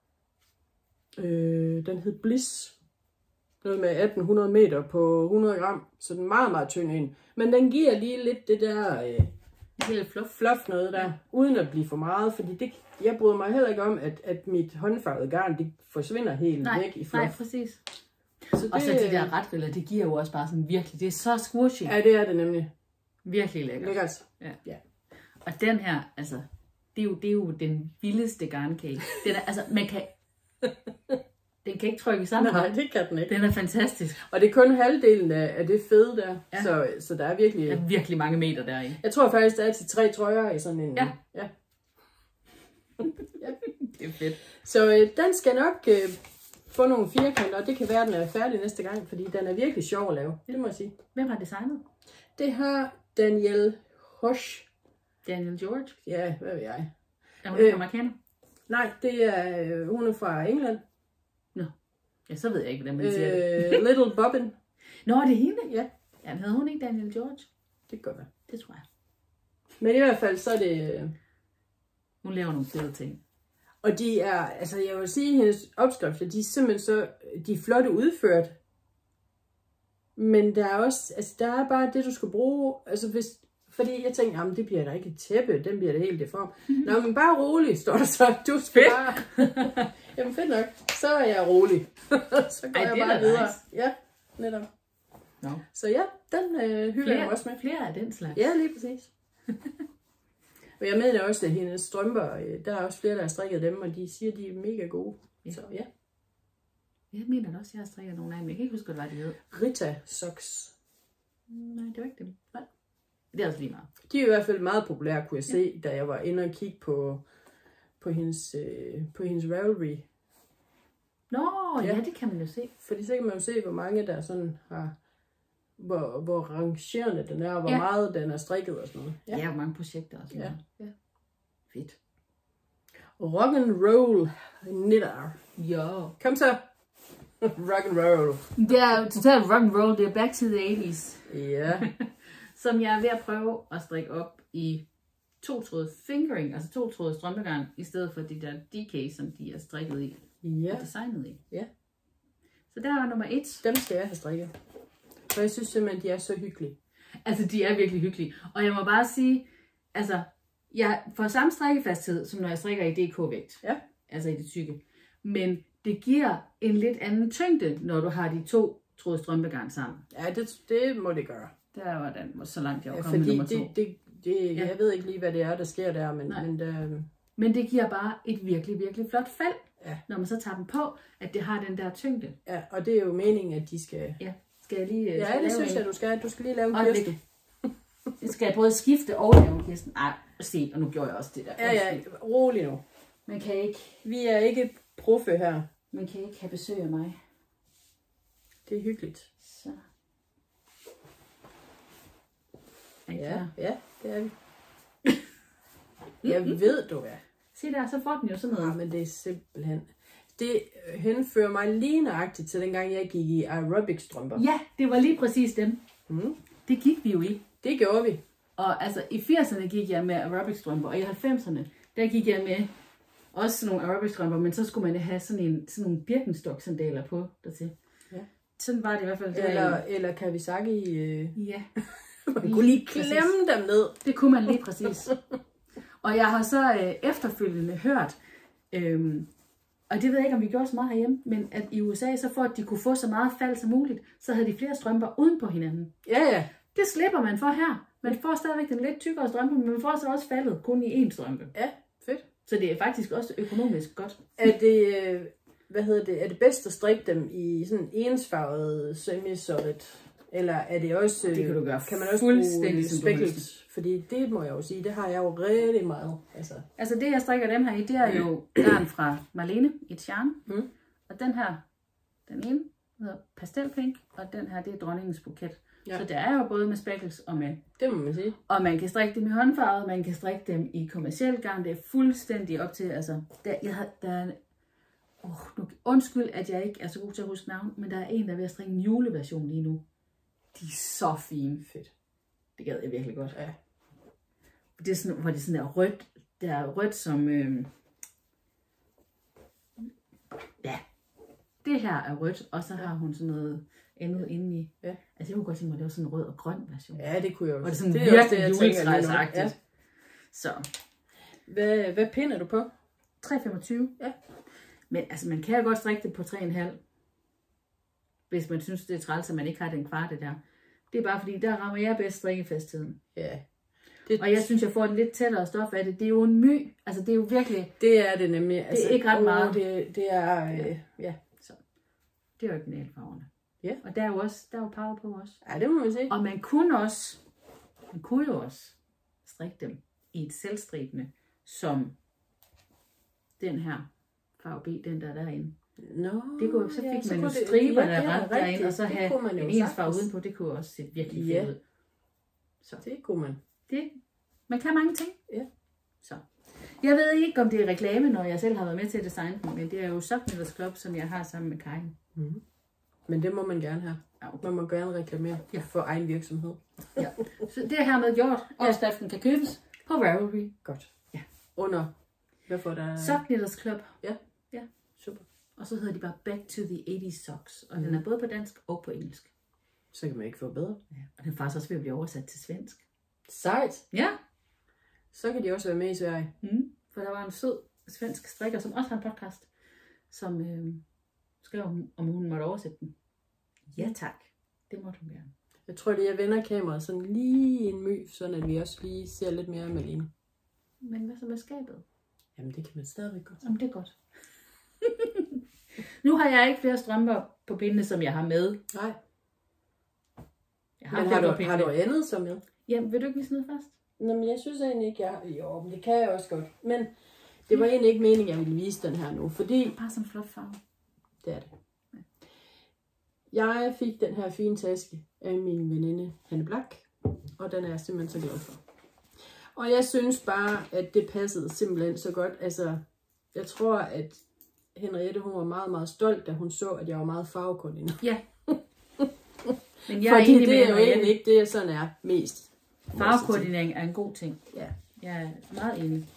Den hed Bliss. Noget med 1800 meter på 100 gram. Så den er meget, meget tynd en. Men den giver lige lidt det der fluff noget der, uden at blive for meget. Fordi jeg bryder mig heller ikke om, at mit håndfarvede garn, det forsvinder helt væk i fluff. Nej, præcis. Og så de der retriller, det giver jo også bare sådan virkelig, det er så squishy. Ja, det er det nemlig. Virkelig lækkert. Ja. Og den her, altså, det er jo den vildeste garnkage. Den er, altså, den kan ikke trykke sammen. Nej, det kan den ikke. Den er fantastisk. Og det er kun halvdelen af det fede der. Ja. Så der er virkelig... Der er virkelig mange meter deri. Jeg tror faktisk, der er til 3 trøjer i sådan en... Ja. Ja. Det er fedt. Så den skal nok få nogle firkanter, og det kan være, at den er færdig næste gang, fordi den er virkelig sjov at lave. Det må jeg sige. Hvem har designet? Det har Danielle Hosch. Daniel George? Ja, hvad ved jeg. Er hun ikke amerikaner? Nej, det er, hun er fra England. Nå. Ja, så ved jeg ikke, hvordan man siger det. Little Bobbin. Nå, det er hende? Ja. Ja, havde hun ikke Daniel George? Det kan godt være. Det tror jeg. Men i hvert fald, så er det... Hun laver nogle fede ting. Og de er, altså jeg vil sige, hendes opskrifter, de er simpelthen så, de er flotte udført. Men der er også, altså der er bare det, du skal bruge, altså fordi jeg tænkte, jamen det bliver da ikke et tæppe, den bliver da helt deform. Nå, men bare rolig, står der så, du skal bare, jamen fedt nok, så er jeg rolig. Så går jeg bare videre. Nice. Ja, netop. No. Så ja, den hylder jeg også med. Flere af den slags. Ja, lige præcis. Og jeg mener også, at hendes strømper, der er også flere, der har strikket dem, og de siger, at de er mega gode. Ja. Så ja. Jeg mener da også, at jeg har strikket nogle af dem. Jeg kan ikke huske, hvad det hed. Rita Socks. Nej, det var ikke dem. Nej. Det er også lige meget. De er i hvert fald meget populære, kunne jeg se, da jeg var inde og kigge på hendes Ravelry. Nå, ja, det kan man jo se. Fordi så kan man jo se, hvor mange der sådan har... Hvor rangerende den er, og hvor meget den er strikket og sådan noget. Ja, hvor mange projekter og sådan noget. Ja. Fedt. Rock and roll knitter. Ja. Kom så. Rock and roll. Det er jo totalt rock and roll. Det er back to the 80's. Ja. Som jeg er ved at prøve at strikke op i 2-trådet fingering, altså 2-trådet strømpegarn, i stedet for de der DK, som de er strikket i. Ja. Og designet i. Ja. Så der var nummer 1. Dem skal jeg have strikket. For jeg synes simpelthen, de er så hyggelige. Altså, de er virkelig hyggelige. Og jeg må bare sige, altså, jeg får samme strikkefasthed, som når jeg strikker i DK-vægt. Ja. Altså i det tykke. Men det giver en lidt anden tyngde, når du har de 2 tråde strømpegarn sammen. Ja, det må det gøre. Der var den så langt, jeg var kommet nummer 2. Jeg ved ikke lige, hvad det er, der sker der, men det giver bare et virkelig, virkelig flot fald, når man så tager den på, at det har den der tyngde. Ja, og det er jo meningen, at de skal... Ja. Skal jeg lige... Ja, det synes jeg, du skal. Du skal lige lave en kirsten. Skal jeg både skifte og lave en kirsten? Ej, se, og nu gjorde jeg også det der. Ja, rolig nu. Man kan ikke... Vi er ikke proffe her. Man kan ikke have besøg af mig. Det er hyggeligt. Så. Ja, det er vi. Jeg ved du hvad. Se der, så får den jo sådan noget. Ja, men det er simpelthen... Det henfører mig lige nøjagtigt til dengang jeg gik i aerobic-strømper. Ja, det var lige præcis dem. Det gik vi jo i. Det gjorde vi. Og altså i 80'erne gik jeg med aerobic-strømper, og i 90'erne, der gik jeg med også sådan nogle aerobic-strømper, men så skulle man have sådan nogle Birkenstock-sandaler på dertil. Ja. Sådan var det i hvert fald. Eller Kawasaki. Ja. Man kunne lige klemme dem ned. Det kunne man lige præcis. Og jeg har så efterfølgende hørt, og det ved jeg ikke, om vi gjorde så meget herhjemme, men at i USA, så for at de kunne få så meget fald som muligt, så havde de flere strømper uden på hinanden. Ja. Det slipper man for her. Man får stadigvæk den lidt tykkere strømpe, men man får så også faldet kun i én strømpe. Ja, fedt. Så det er faktisk også økonomisk godt. Er det, er det bedst at strikke dem i sådan ensfarvet semi-solid? Eller er det også, det kan du gøre kan man også fuldstændig speckles? Fordi det må jeg jo sige, det har jeg jo rigtig meget. Altså det jeg strikker dem her i, det er jo garn fra Marlene i Tjern. Og den her, den ene hedder pastelpink, og den her det er dronningens buket. Ja. Så der er jo både med speckles og med. Det må man sige. Og man kan strikke dem i håndfarvet, man kan strikke dem i kommerciel garn. Det er fuldstændig op til, altså, undskyld, at jeg ikke er så god til at huske navn, men der er en, der er ved at strikke en juleversion lige nu. De er så fine. Fedt. Det gad jeg virkelig godt. Ja. Det er sådan, hvor det sådan er rødt. Det er rødt som... ja. Det her er rødt, og så har hun sådan noget andet indeni. Ja. Altså jeg kunne godt tænke mig, at det var sådan en rød og grøn version. Ja, det kunne jeg også. Og det er sådan det virkelig juletræsagtigt. Ja. Så. Hvad pind er du på? 3,25. Ja. Men altså man kan jo godt strikke det på 3,5. Hvis man synes, det er træls, at man ikke har den kvarte der. Det er bare fordi, der rammer jeg bedst strikkefastheden. Ja. Og jeg synes, jeg får et lidt tættere stof af det. Det er jo en my. Altså det er jo virkelig... Det er det nemlig. Altså, det er ikke ret meget. Det er... ja. Så. Det er jo originalfarverne. Ja. Og der er jo power på også. Ja, det må man sige. Og man kunne jo også strikke dem i et selvstribende, som den her farve B, den der derinde. Det kunne, så fik man jo striberne ret derinde, og så have en ens farve udenpå. Det kunne også se virkelig fedt ud. Så det kunne man. Man kan mange ting. Ja. Så. Jeg ved ikke, om det er reklame, når jeg selv har været med til at designe den, men det er jo Socknitters Club, som jeg har sammen med Karin. Men det må man gerne have. Man må gerne reklamere for egen virksomhed. Ja. Så det er hermed gjort. Opskriften kan købes på Ravelry. Godt. Ja. Under. Hvad får der? Socknitters Club. Ja. Super. Og så hedder de bare Back to the 80's Socks. Og den er både på dansk og på engelsk. Så kan man ikke få bedre. Ja. Og den er faktisk også ved at blive oversat til svensk. Sejt. Ja. Så kan de også være med i Sverige. For der var en sød svensk strikker, som også har en podcast, som skrev, om hun måtte oversætte den. Ja tak. Det måtte hun gerne. Jeg tror, det er, jeg vender kameraet sådan lige en my, sådan at vi også lige ser lidt mere af Malene. Men hvad så med skabet? Jamen det kan man stadigvæk godt. Jamen det er godt. Nu har jeg ikke flere strømper på pindene, som jeg har med. Nej. Jeg har du andet som med? Jamen, vil du ikke vise noget først? Nå, men jeg synes egentlig ikke, jo, men det kan jeg også godt. Men det var egentlig ikke meningen, jeg ville vise den her nu, fordi... Bare sådan en flot farve. Det er det. Ja. Jeg fik den her fine taske af min veninde, Hanne Blak, og den er jeg simpelthen så glad for. Og jeg synes bare, at det passede simpelthen så godt. Altså, jeg tror, at Henriette, hun var meget, meget stolt, da hun så, at jeg var meget farvekoordineret. Ja. Men jeg fordi det er jo egentlig ikke det, jeg sådan er mest. Farvekoordinering er en god ting. Ja. Jeg er meget enig.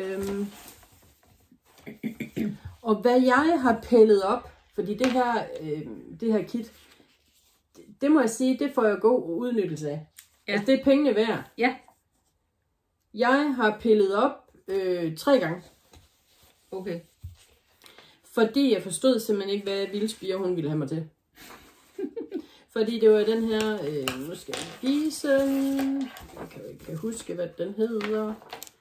Og hvad jeg har pillet op, fordi det her kit, det må jeg sige, det får jeg god udnyttelse af. Ja. Altså, det er pengene værd. Ja. Jeg har pillet op 3 gange. Okay. Fordi jeg forstod simpelthen ikke, hvad Vildspire hun ville have mig til. Fordi det var den her, nu skal jeg vise, jeg kan huske, hvad den hedder.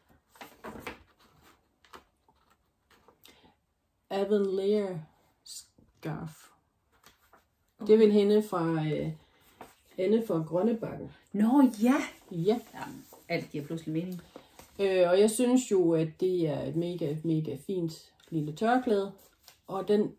Avon Layer Scarf. Det er vel hende fra Grønnebakken. Nå ja! Ja. Jamen, alt giver pludselig mening. Og jeg synes jo, at det er et mega, mega fint lille tørklæde. Og den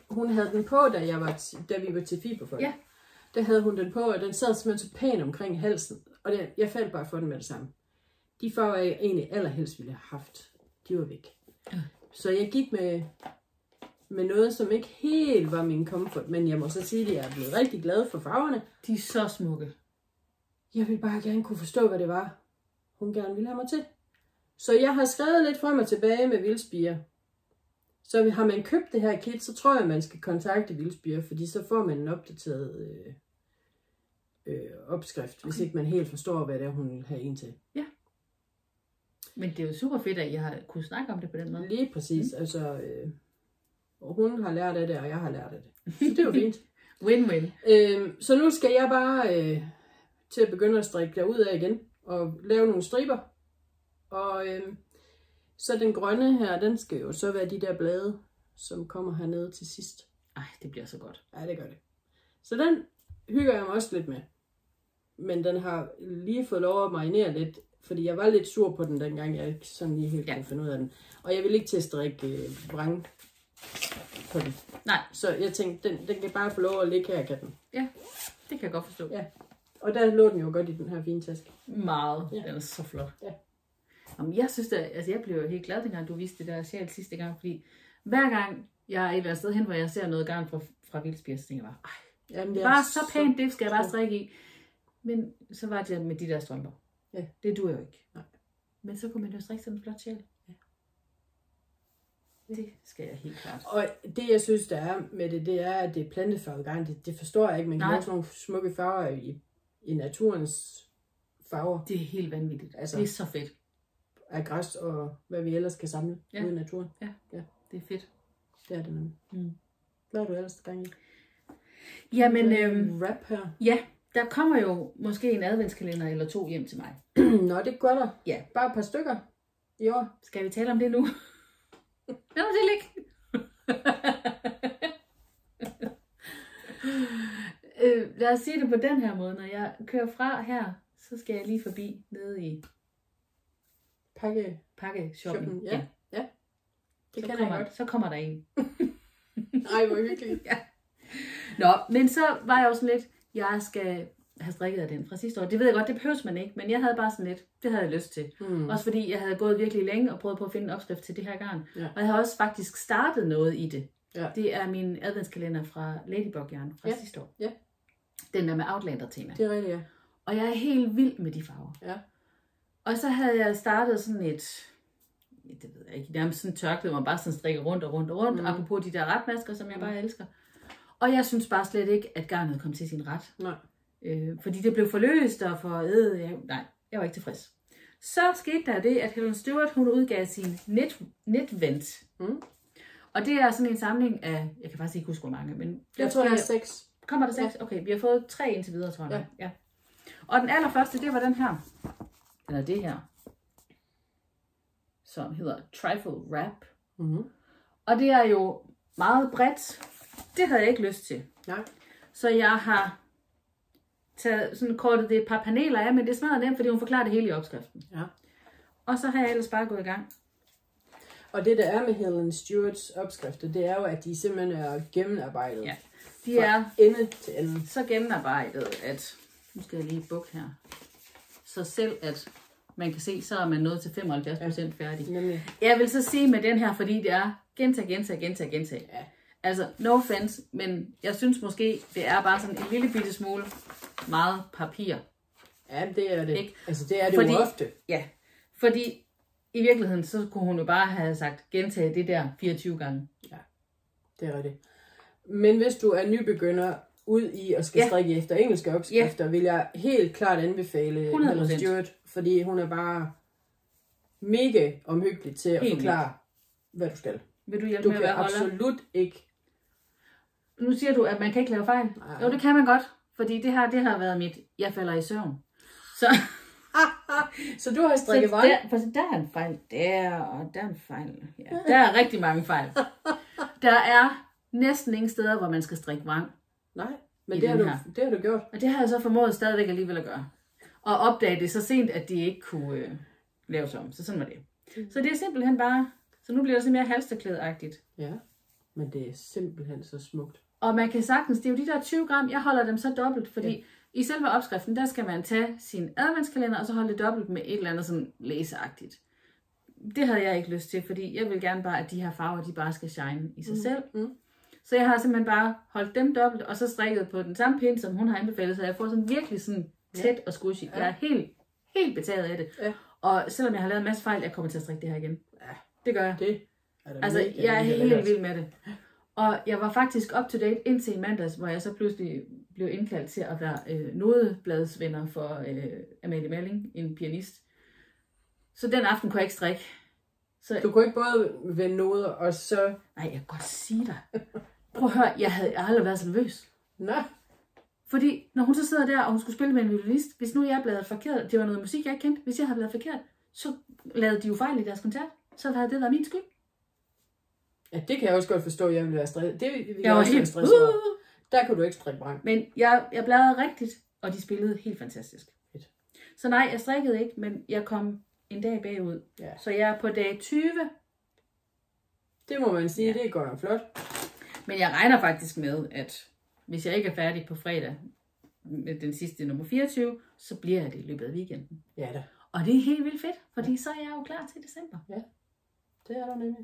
hun havde den på, da vi var til Fiberfolk. Ja. Der havde hun den på, og den sad simpelthen så pæn omkring halsen. Og jeg faldt bare for den med det samme. De farver, jeg egentlig allerhelst ville have haft, de var væk. Ja. Så jeg gik med noget, som ikke helt var min comfort. Men jeg må så sige, at jeg er blevet rigtig glad for farverne. De er så smukke. Jeg vil bare gerne kunne forstå, hvad det var, hun gerne ville have mig til. Så jeg har skrevet lidt frem og tilbage med Vildspire. Så har man købt det her kit, så tror jeg, man skal kontakte Vildspire, fordi så får man en opdateret opskrift, hvis ikke man helt forstår, hvad det er, hun vil have en til. Ja. Men det er jo super fedt, at I har kunnet snakke om det på den måde. Lige præcis. Altså, og hun har lært af det, og jeg har lært af det. Så det er jo fint. Win-win. Så nu skal jeg bare til at begynde at strikke derud af igen, og lave nogle striber. Og så den grønne her, den skal jo så være de der blade, som kommer hernede til sidst. Ej, det bliver så godt. Ja, det gør det. Så den hygger jeg mig også lidt med. Men den har lige fået lov at marinere lidt, fordi jeg var lidt sur på den, dengang jeg ikke sådan lige helt kunne finde ud af den. Og jeg vil ikke til at strikke vrang på den. Nej. Så jeg tænkte, den kan bare få lov at ligge her i katten. Ja, det kan jeg godt forstå. Ja. Og der lå den jo godt i den her fine taske. Meget. Ja. Den er så flot. Ja. Jamen, jeg synes altså jeg blev helt glad, dengang du viste det der sjæl sidste gang, fordi hver gang jeg er et eller andet sted hen, hvor jeg ser noget garn fra Vildspire, så tænker jeg bare, jamen, det er bare så pænt, det skal jeg bare strikke i. Men så var det med de der strømper. Ja. Det duer jo ikke. Nej. Men så kunne man jo strikke sådan en flot sjæl. Ja. Det skal jeg helt klart. Og det, jeg synes, der er med det, det er, at det er plantefarvet garn. Det forstår jeg ikke. Man kan lave sådan nogle smukke farver i naturens farver. Det er helt vanvittigt. Altså, det er så fedt. Af græs og hvad vi ellers kan samle ude i naturen. Ja, det er fedt. Det er det nemlig. Hvad har du ellers gang i? Jamen, rap her. Ja, der kommer jo måske en adventskalender eller 2 hjem til mig. Nå, det gør der. Ja. Bare et par stykker i år. Skal vi tale om det nu? Lad mig til ligge. Lad os sige det på den her måde. Når jeg kører fra her, så skal jeg lige forbi nede i pakkeshoppen. Ja. Det så kan kommer, jeg godt. Så kommer der en. Ej, hvor hyggeligt. Ja. Nå, men så var jeg også sådan lidt, jeg skal have strikket af den fra sidste år. Det ved jeg godt, det behøves man ikke, men jeg havde bare sådan lidt, det havde jeg lyst til. Også fordi jeg havde gået virkelig længe og prøvet på at finde en opskrift til det her garn. Ja. Og jeg har også faktisk startet noget i det. Ja. Det er min adventskalender fra Ladybug Yarn fra sidste år. Ja. Den der med Outlander-tema. Det er rigtigt, ja. Og jeg er helt vild med de farver. Ja. Og så havde jeg startet sådan et, det ved jeg ikke, nærmest sådan tørklæde, hvor man bare sådan strikker rundt og rundt og rundt, apropos de der retmasker, som jeg bare elsker. Og jeg synes bare slet ikke, at garnet kom til sin ret. Nej. Fordi det blev forløst og nej, jeg var ikke tilfreds. Så skete der det, at Helen Stewart, hun udgav sin Netvent. Og det er sådan en samling af, jeg kan faktisk ikke huske, hvor mange, men jeg tror, der er 6. Kommer der 6? Ja. Okay, vi har fået 3 indtil videre, tror jeg. Ja. Og den allerførste, det var den her. Eller det her. Som hedder Trifle Wrap. Og det er jo meget bredt. Det havde jeg ikke lyst til. Nej. Så jeg har taget sådan kortet det et par paneler af, men det er smadret nemt, fordi hun forklarer det hele i opskriften. Ja. Og så har jeg ellers bare gået i gang. Og det der er med Helen Stewarts opskrifter, det er jo, at de simpelthen er gennemarbejdet. Ja, de er ende til ende. Så gennemarbejdet, at nu skal jeg lige bukke her. Så selv at man kan se, så er man nået til 75% færdig. Nemlig. Jeg vil så sige med den her, fordi det er gentag. Ja. Altså, no offense, men jeg synes måske, det er bare sådan en lille bitte smule meget papir. Ja, det er det. Ikke? Altså, det er det jo ofte. Ja, fordi i virkeligheden, så kunne hun jo bare have sagt, gentage det der 24 gange. Ja, det er det. Men hvis du er nybegynder ud i at skal strikke efter engelske opskrifter, vil jeg helt klart anbefale Helen Stewart, fordi hun er bare mega omhyggelig til at forklare, hvad du skal. Vil du hjælpe med at være holder? Du kan absolut ikke. Nu siger du, at man kan ikke lave fejl. Nej. Jo, det kan man godt, fordi det har været mit, jeg falder i søvn. Så du har strikket vej? Der er en fejl. Der er en fejl. Ja, der er rigtig mange fejl. Der er næsten ingen steder, hvor man skal strikke vrang. Nej, men det har du gjort. Og det har jeg så formået stadigvæk alligevel at gøre. Og opdage det så sent, at de ikke kunne laves om. Så sådan var det. Så det er simpelthen bare, så nu bliver det sådan mere halsterklæde-agtigt. Ja. Men det er simpelthen så smukt. Og man kan sagtens, det er jo de der 20 gram, jeg holder dem så dobbelt, fordi i selve opskriften, der skal man tage sin adventskalender, og så holde det dobbelt med et eller andet sådan læseagtigt. Det havde jeg ikke lyst til, fordi jeg vil gerne bare, at de her farver, de bare skal shine i sig selv. Så jeg har simpelthen bare holdt dem dobbelt, og så strikket på den samme pind, som hun har anbefalet, så jeg får sådan virkelig sådan tæt og squishy. Ja. Jeg er helt betaget af det. Ja. Og selvom jeg har lavet en masse fejl, jeg kommer til at strikke det her igen. Ja. Det gør jeg. Det altså, jeg er helt vild med det. Og jeg var faktisk up to date indtil i mandags, hvor jeg så pludselig blev indkaldt til at være nodebladsvenner for Amalie Malling, en pianist. Så den aften kunne jeg ikke strikke. Så... Du kunne ikke både vende noder og så... Nej, jeg kan godt sige dig. Prøv at høre, jeg havde aldrig været så nervøs. Nå. Fordi når hun så sidder der, og hun skulle spille med en violinist, hvis nu jeg blev forkert, det var noget musik, jeg ikke kendte, hvis jeg havde blevet forkert, så lavede de jo fejl i deres koncert. Så havde det været min skyld. Ja, det kan jeg også godt forstå, at jeg ville være stresset. Det ville jeg også være stresset over. Der kunne du ikke strikke brang. Men jeg bladrede rigtigt, og de spillede helt fantastisk. Fedt. Så nej, jeg strikkede ikke, men jeg kom en dag bagud. Ja. Så jeg er på dag 20. Det må man sige, det er godt og flot. Men jeg regner faktisk med, at hvis jeg ikke er færdig på fredag med den sidste nummer 24, så bliver jeg det i løbet af weekenden. Ja da. Og det er helt vildt fedt, fordi så er jeg jo klar til december. Ja, det er du nemlig.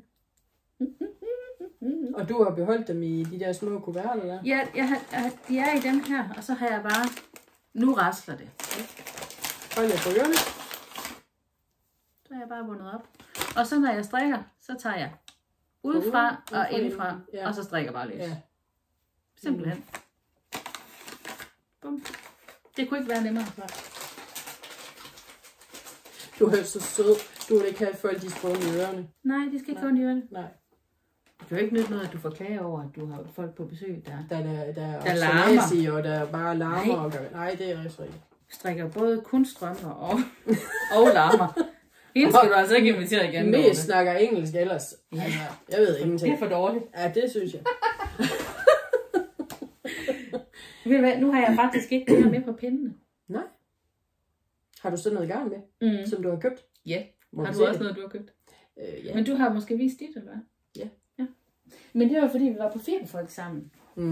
Og du har beholdt dem i de der små kuverter, eller? Ja, de er i dem her, og så har jeg bare... Nu rasler det. Hold jeg på ørerne. Så har jeg bare bundet op. Og så når jeg strikker, så tager jeg udefra og indefra, og så strikker bare løs. Ja. Simpelthen. Bum. Det kunne ikke være nemmere. Du er så sød. Du vil ikke have folk, de får i ørerne. Nej, de skal ikke få i ørerne. Nej. Det er jo ikke noget, at du får klage over, at du har folk på besøg, der larmer. Og der bare larmer. Nej, det er rigtig rigtigt. Strikker både kun strømper og larmer. Hende skal du altså ikke invitere igen. Mest snakker engelsk ellers. Ja. Altså, jeg ved ingenting. Det er for dårligt. Ja, det synes jeg. Ved du hvad, nu har jeg faktisk ikke det her med på pindene. Nej. Har du så noget garn med, som du har købt? Ja. Har du også noget, du har købt? Ja. Men du har måske vist dit, eller hvad? Ja. Men det var fordi, vi var på firmafolk sammen.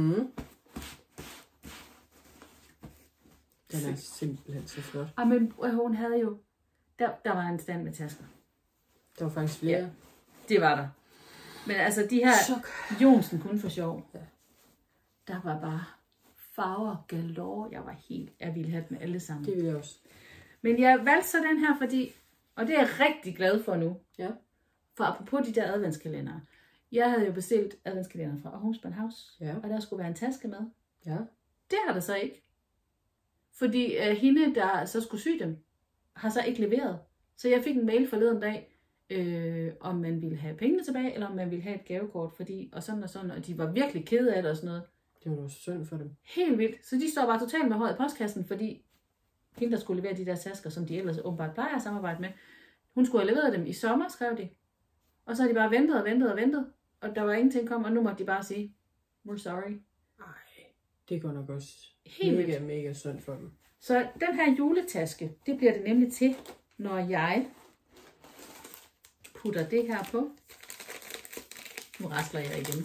Den er simpelthen så flot. Men hun havde jo... Der var en stand med tasker. Der var faktisk flere. Ja, det var der. Men altså, de her Jonsen kun for sjov. Ja. Der var bare farver galore. Jeg ville have dem alle sammen. Det ville jeg også. Men jeg valgte så den her, fordi... Og det er jeg rigtig glad for nu. Ja. For apropos de der adventskalendere. Jeg havde jo bestilt adventskalender fra Homespun House. Ja. Og der skulle være en taske med. Ja. Det har der så ikke. Fordi hende, der så skulle sy dem, har så ikke leveret. Så jeg fik en mail forleden dag, om man ville have pengene tilbage, eller om man ville have et gavekort, fordi, og sådan, og de var virkelig kede af det og sådan noget. Det var da synd for dem. Helt vildt. Så de står bare totalt med håret i postkassen, fordi hende, der skulle levere de der tasker, som de ellers åbenbart plejer at samarbejde med, hun skulle have leveret dem i sommer, skrev de. Og så har de bare ventet, og der var ingenting kom, og nu måtte de bare sige, we're sorry. Ej, det går nok også helt mega synd for dem. Så den her juletaske, det bliver det nemlig til, når jeg putter det her på. Nu rasler jeg igen.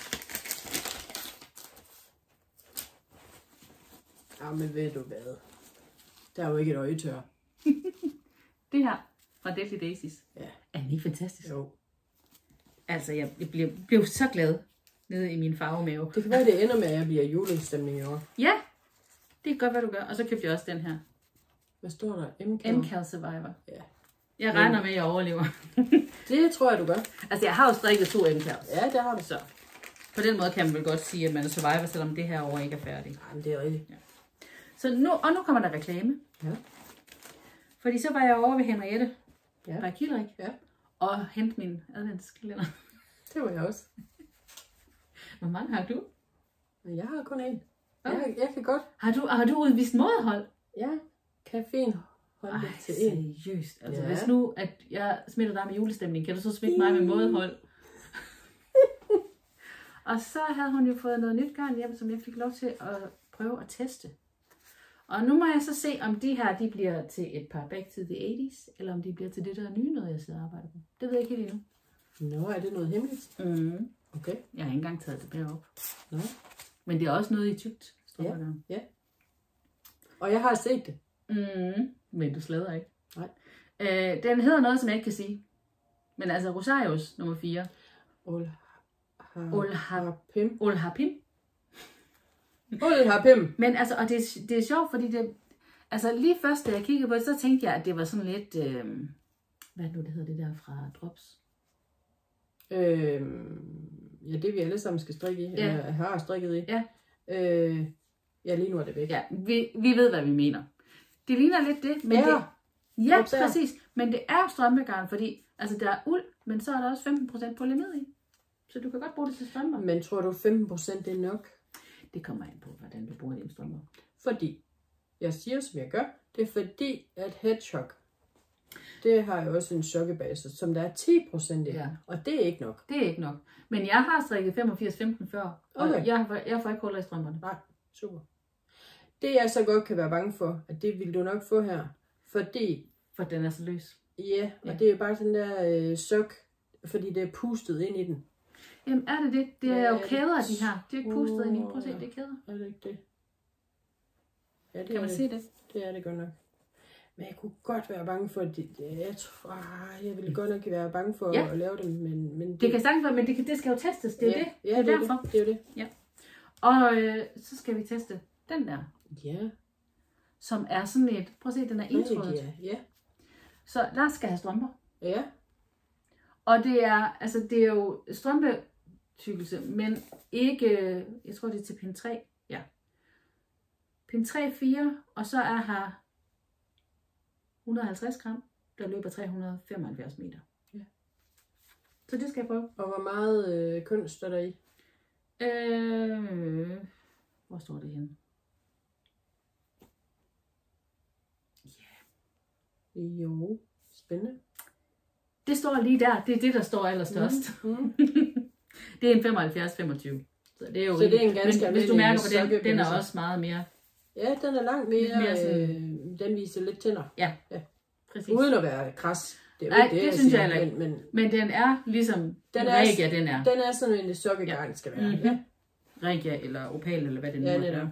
Men ved du hvad? Der er jo ikke et øjetør. Det her fra Deadly Daisies. Ja. Er den ikke fantastisk? Jo. Altså, jeg blev så glad nede i min farvemave. Det kan være, det ender med, at jeg bliver julestemning i år. Ja, det er godt, hvad du gør. Og så købte jeg også den her. Hvad står der? MCAL Survivor. Ja. Jeg regner med, at jeg overlever. Det tror jeg, du gør. Altså, jeg har jo strikket 2 MCALs. Ja, det har du. Så på den måde kan man vel godt sige, at man er survivor, selvom det her år ikke er færdigt. Nej, men det er rigtigt. Ja. Så nu kommer der reklame. Ja. Fordi så var jeg over ved Henriette. Ja. By Kilrik. Ja. Og hente min adventskalender. Det var jeg også. Hvor mange har du? Jeg har kun én. Okay. Jeg kan godt. Har du udvist mådehold? Ja. Caféen holdt det til én. Seriøst. Altså hvis nu, at jeg smitter dig med julestemning, kan du så smitte mig med mådehold? Og så havde hun jo fået noget nyt garn hjem, som jeg fik lov til at prøve at teste. Og nu må jeg så se, om de her, de bliver til et par Back to the 80's, eller om de bliver til det der nye noget, jeg sidder og arbejder på. Det ved jeg ikke helt endnu. Nå, er det noget hemmeligt? Okay. Jeg har ikke engang taget det op. Ja. Men det er også noget i tykt. Ja. Ja. Og jeg har set det. Men du slæder ikke. Nej. Den hedder noget, som jeg ikke kan sige. Men altså Rosarius nummer 4. Olhapim. Olhapim. Men altså, og det er sjovt, fordi det... Altså lige først, da jeg kiggede på det, så tænkte jeg, at det var sådan lidt... hvad er det nu, det hedder det der fra Drops? Ja, det vi alle sammen skal strikke i. Ja. Eller har strikket i. Ja. Ja, lige nu er det væk. Ja, vi ved, hvad vi mener. Det ligner lidt det, men det... Ja, præcis. Men det er strømpegarn, fordi altså, der er uld, men så er der også 15% polyamid i. Så du kan godt bruge det til strømper. Men tror du 15% er nok? Det kommer an på, hvordan du bruger dine strømper. Fordi, jeg siger som jeg gør, det er fordi, at Hedgehog, det har jo også en sokkebase, som der er 10% i. Ja. Og det er ikke nok. Det er ikke nok. Men jeg har strikket 85-15 før, og okay. jeg får ikke huller i strømperne. Nej, super. Det jeg så godt kan være bange for, at det vil du nok få her, fordi... For den er så løs. Ja, og det er bare den der sok, fordi det er pustet ind i den. Jamen er det det? Det er jo kæder, de her. Det er ikke pustet ind i. Prøv at se, det er kæder. Er det ikke det? Ja, det kan man se det? Det er det godt nok. Men jeg kunne godt være bange for, at jeg ville godt nok være bange for at lave dem, men det kan sagtens være, men det skal jo testes. Det er det. Ja, det er derfor. Det er det. Ja. Og så skal vi teste den der. Ja. Som er sådan et, prøv at se, den er indtrådet. Ja. Så Lars skal have strømper. Ja. Og det er jo strømpetykkelse, men ikke, jeg tror det er til pin 3. Ja. Pin 3, 4, og så er her 150 gram, der løber 375 meter. Ja. Så det skal jeg prøve. Og hvor meget kunst er der i? Hvor står det henne? Jo, spændende. Det står lige der. Det er det, der står allerstørst. Det er en 75-25. Så det er jo det er en ganske men hvis du mærker på den er også meget mere... Ja, den er langt mere den viser lidt tænder. Ja, præcis. Uden at være kras. Nej, det synes jeg heller ikke. Men den er ligesom Regia, den er. Den er sådan en sokkegarn skal være. Ja. Regia eller opal, eller hvad det nu er.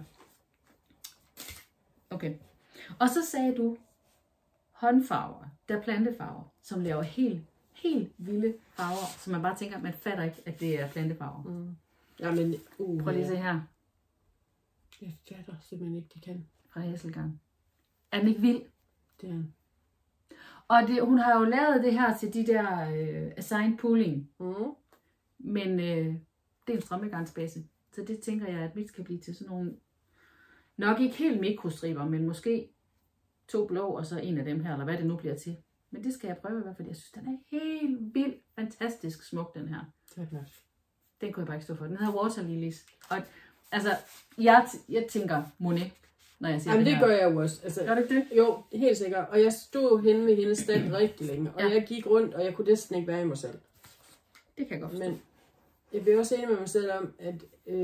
Okay. Og så sagde du håndfarver, der er plantefarver, som laver helt vilde farver, så man bare tænker, man fatter ikke, at det er plantefarver. Jamen, prøv lige at se her. Jeg fatter simpelthen ikke, de kan. Fra Hæselgarn. Er den ikke vild? Det er. Og hun har jo lavet det her til de der assigned pooling. Men det er en strømmegarnsbase. Så det tænker jeg, at mit kan blive til sådan nogle, nok ikke helt mikrostriber, men måske 2 blå, og så en af dem her, eller hvad det nu bliver til. Men det skal jeg prøve i hvert fald. Jeg synes, den er helt vildt fantastisk smuk, den her. Den kunne jeg bare ikke stå for. Den hedder Water Lilies. Og altså, jeg tænker Monet, når jeg siger det her. Det gør jeg jo også. Altså, gør du ikke det? Jo, helt sikkert. Og jeg stod henne ved hendes stand rigtig længe. Og jeg gik rundt, og jeg kunne næsten ikke være i mig selv. Det kan jeg godt forstå. Men jeg blev også enig med mig selv om, at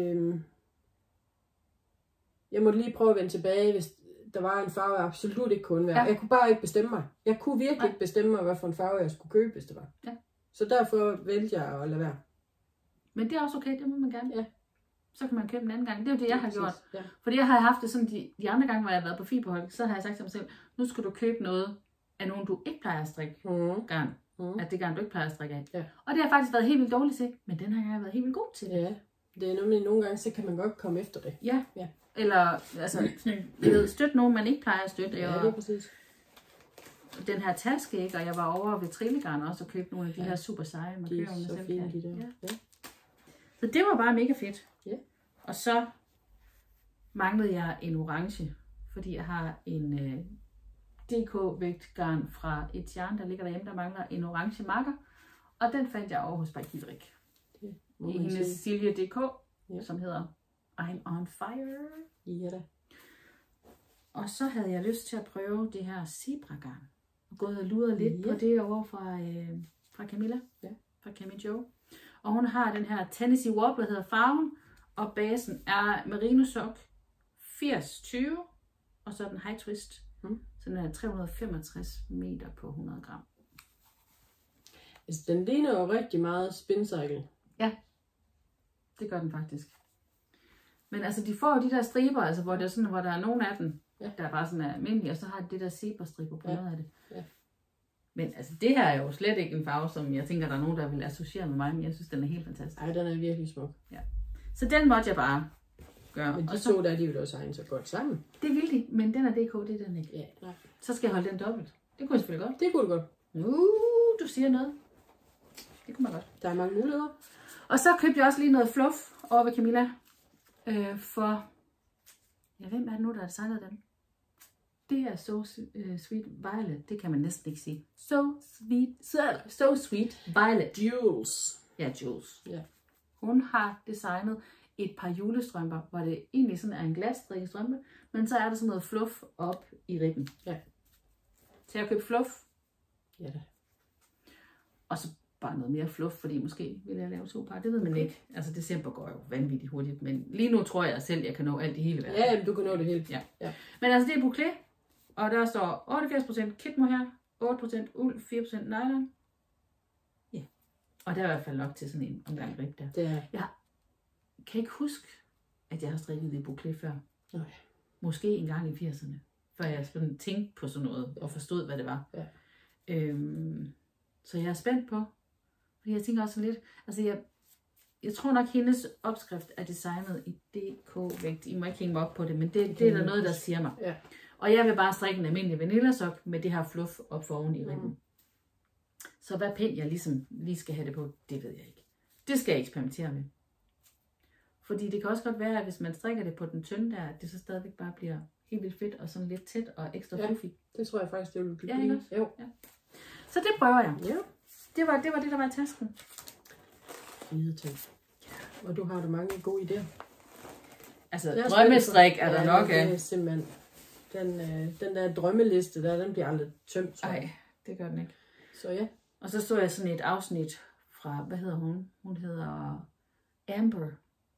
jeg måtte lige prøve at vende tilbage, hvis der var en farve, jeg absolut ikke kunne være. Ja. Jeg kunne bare ikke bestemme mig. Jeg kunne virkelig ikke bestemme mig, hvad for en farve jeg skulle købe, hvis det var. Ja. Så derfor vælger jeg at lade være. Men det er også okay, det må man gerne. Ja. Så kan man købe en anden gang. Det er jo det, jeg har gjort. Ja. Fordi jeg har haft det sådan, de andre gange, hvor jeg har været på fiberhold, så har jeg sagt til mig selv, nu skal du købe noget af nogen, du ikke plejer at strikke garn. At det garn, du ikke plejer at strikke af. Ja. Og det har faktisk været helt vildt dårligt til, men den har jeg været helt vildt god til. Ja, det er nemlig nogle gange, så kan man godt komme efter det. Ja. Eller altså, støtte nogen, man ikke plejer at støtte. Ja, det er præcis. Den her taske, ikke? Og jeg var over ved Trillegarn også og købte nogle af de her super seje markører. De er så fine, de der. Ja. Så det var bare mega fedt. Ja. Og så manglede jeg en orange, fordi jeg har en DK-vægtgarn fra Etienne, der ligger derhjemme, der mangler en orange marker. Og den fandt jeg over hos Bajkidrik. I hendes Cecilia DK, som hedder I'm on fire. Ja da. Og så havde jeg lyst til at prøve det her zebragarn. Og gået og luret lidt på det over fra Camilla. Ja. Fra Camille Jo. Og hun har den her Tennessee Warbler, hedder farven. Og basen er Merino Sock 80-20. Og så den High Twist. Så den er 365 meter på 100 gram. Altså, den ligner jo rigtig meget spincycle. Ja. Det gør den faktisk. Men altså, de får jo de der striber, altså, hvor, det er sådan, hvor der er nogle af dem, der er bare sådan almindelige, og så har de det der zebrastriber på noget af det. Ja. Men altså, det her er jo slet ikke en farve, som jeg tænker, der er nogen, der vil associere med mig, men jeg synes, den er helt fantastisk. Ej, den er virkelig smuk. Ja. Så den måtte jeg bare gøre. Men de to der, de vil også egne så godt sammen. Det vil de, men den er DK, det er den ikke. Ja, nej. Så skal jeg holde den dobbelt. Det kunne jeg selvfølgelig godt. Det kunne du godt. Du siger noget. Det kunne man godt. Der er mange muligheder. Og så købte jeg også lige noget fluff over ved Camilla. For, ja, hvem er det nu, der har designet den? Det er So Sweet Violet. Det kan man næsten ikke sige. So Sweet Violet. Jules. Ja, Jules. Ja. Hun har designet et par julestrømper, hvor det egentlig sådan er en glasstrikket strømpe, men så er der sådan noget fluff op i ribben. Ja. Så jeg købte fluff. Ja da. Og så bare noget mere fluff, fordi måske vil jeg lave 2 par. Det ved man ikke. Altså december går jo vanvittigt hurtigt, men lige nu tror jeg selv, jeg kan nå alt i hele verden. Ja, du kan nå det hele. Ja. Men altså det er bouclé, og der står 88% kidmohair, 8% uld, 4% nylon. Ja. Og det er i hvert fald nok til sådan en omgang rib der. Det er. Jeg kan ikke huske, at jeg har strikket i bouclé før. Nej. Måske en gang i 80'erne, før jeg sådan tænkte på sådan noget og forstod, hvad det var. Ja. Så jeg er spændt på, fordi jeg tænker også lidt, altså jeg tror nok, hendes opskrift er designet i DK-vægt. I må ikke hænge mig op på det, men det er der noget, der siger mig. Ja. Og jeg vil bare strikke en almindelig vanillasok med det her fluff op for oven i ribben. Så hvad pind jeg ligesom lige skal have det på, det ved jeg ikke. Det skal jeg eksperimentere med. Fordi det kan også godt være, at hvis man strikker det på den tynde der, at det så stadigvæk bare bliver helt vildt fedt og sådan lidt tæt og ekstra fluffy. Det tror jeg faktisk, det vil blive. Ja, ikke også? Jo. Ja. Så det prøver jeg. Ja. Det var det, der var i tasken. Fede ting. Og du har da mange gode idéer. Altså, drømmestrik er der nok af. Det er simpelthen, den der drømmeliste der, den bliver aldrig tømt. Nej, det gør den ikke. Så ja. Og så så jeg sådan et afsnit fra, hvad hedder hun? Hun hedder Amber.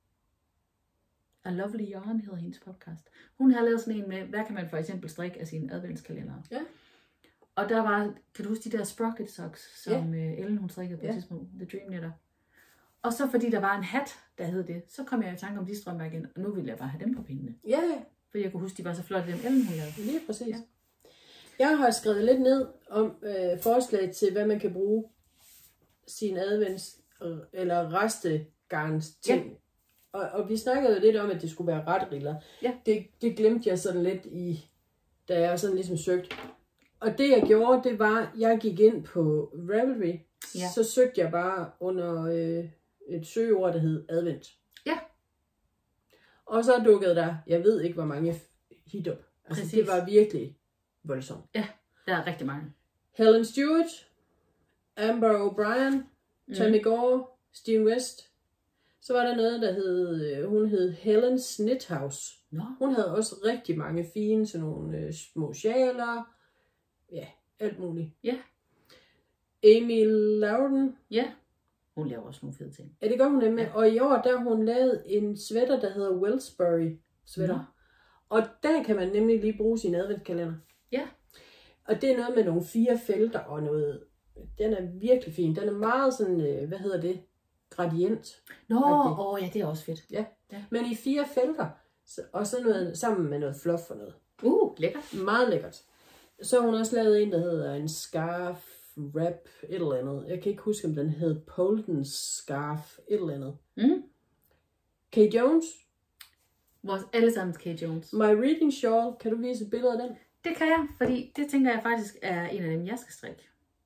A Lovely Yarn hedder hendes podcast. Hun har lavet sådan en med, hvad kan man for eksempel strikke af sine adventskalender. Ja. Og der var, kan du huske de der sprocket socks, som Ellen hun strikkede på et tidspunkt, The Dream Knitter. Og så fordi der var en hat, der hed det, så kom jeg i tanke om de strømper igen, og nu ville jeg bare have dem på pindene. Ja. Fordi jeg kunne huske, de var så flotte, dem Ellen hun lavede. Lige præcis. Ja. Jeg har skrevet lidt ned om forslag til, hvad man kan bruge sin advents eller restegarns ting. Ja. Og vi snakkede jo lidt om, at det skulle være retriller. Ja. Det glemte jeg sådan lidt da jeg sådan ligesom søgte. Og det jeg gjorde, det var, jeg gik ind på Ravelry, så søgte jeg bare under et søgeord, der hed advent. Ja. Og så dukkede der, jeg ved ikke hvor mange hit op. Altså det var virkelig voldsomt. Ja, der er rigtig mange. Helen Stewart, Amber O'Brien, Tammy Gore, Steve West. Så var der noget, der hun hed Helen Snithouse. No. Hun havde også rigtig mange fine, sådan nogle små sjaler. Ja, alt muligt. Ja. Amy Loudon. Ja, hun laver også nogle fede ting. Ja, det gør hun nemlig. Ja. Og i år, der har hun lavet en sweater, der hedder Wellsbury sweater. Ja. Og der kan man nemlig lige bruge sin adventskalender. Ja. Og det er noget med nogle 4 felter og noget. Den er virkelig fin. Den er meget sådan, hvad hedder det? Gradient. Nå, ja, det er også fedt. Ja. Men i 4 felter. Og så noget sammen med noget fluff og noget. Lækkert. Meget lækkert. Så har hun også lavet en, der hedder en scarf wrap, et eller andet. Jeg kan ikke huske, om den hed Polden scarf, et eller andet. K. Jones. Vores allesammens K. Jones. My Reading Shawl. Kan du vise et billede af den? Det kan jeg, fordi det tænker jeg faktisk er en af dem, jeg skal strikke.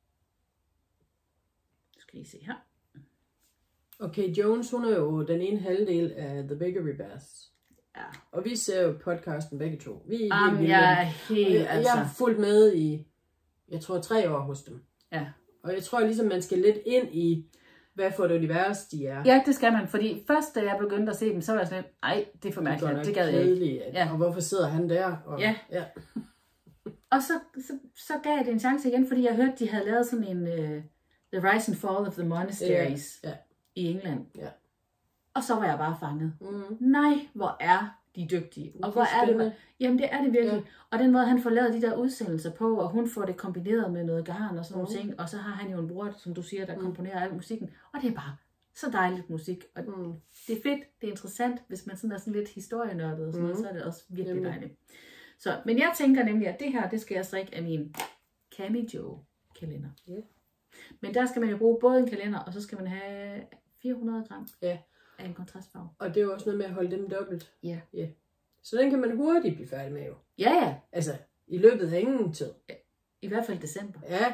Du skal lige se her. Og K. Jones, hun er jo den ene halvdel af The Bakery Baths. Ja. Og vi ser jo podcasten begge to. Vi er jeg har fulgt med i, jeg tror 3 år hos dem. Ja. Og jeg tror ligesom, man skal lidt ind i, hvad for et univers de er. Ja, det skal man. Fordi først, da jeg begyndte at se dem, så var jeg sådan lidt, ej, det er for mærkeligt. Det gad jeg ikke. Ja. Og hvorfor sidder han der? Og, ja. Og så gav jeg det en chance igen, fordi jeg hørte, de havde lavet sådan en The Rise and Fall of the Monasteries i England. Ja. Og så var jeg bare fanget. Nej, hvor er de dygtige. Og hvor er det? Jamen det er det virkelig. Ja. Og den måde, han får lavet de der udsendelser på, og hun får det kombineret med noget garn og sådan nogle ting. Og så har han jo en bror, som du siger, der komponerer al musikken. Og det er bare Så dejligt musik, og det er fedt, det er interessant, hvis man sådan er sådan lidt historienørdet og sådan noget, så er det også virkelig dejligt. Så, men jeg tænker nemlig, at det her, det skal jeg strikke af min Cami Jo kalender. Yeah. Men der skal man jo bruge både en kalender, og så skal man have 400 gram af en kontrastfarve. Og det er jo også noget med at holde dem dobbelt. Ja. Så den kan man hurtigt blive færdig med jo. Ja. Altså, i løbet af ingen tid. I hvert fald december. Ja.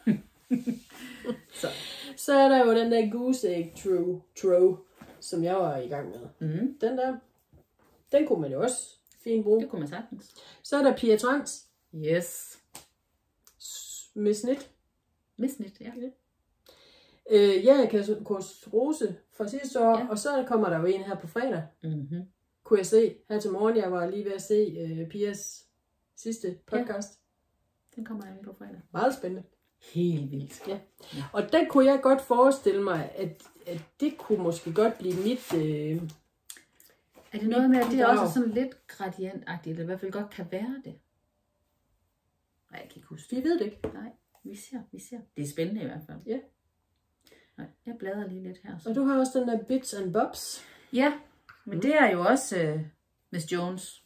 Så er der jo den der goose egg throw, som jeg var i gang med. Den kunne man jo også fint bruge. Det kunne man sagtens. Så er der Pia Trans. Yes. Med snit. Med snit, ja. Erika Kors Rose fra sidste år, og så kommer der jo en her på fredag. Kunne jeg se her til morgen. Jeg var lige ved at se Pias sidste podcast. Ja. Den kommer ind på fredag. Meget spændende. Helt vildt. Ja. Og den kunne jeg godt forestille mig, at det kunne måske godt blive mit... er det noget med, at det er også sådan lidt gradientagtigt, eller i hvert fald godt kan være det? Nej, jeg kan ikke huske det. Vi ved det ikke. Nej, vi ser. Det er spændende i hvert fald. Ja. Nej, jeg bladrer lige lidt her. Så. Og du har også den der Bits and Bobs. Ja, men det er jo også Miss Jones.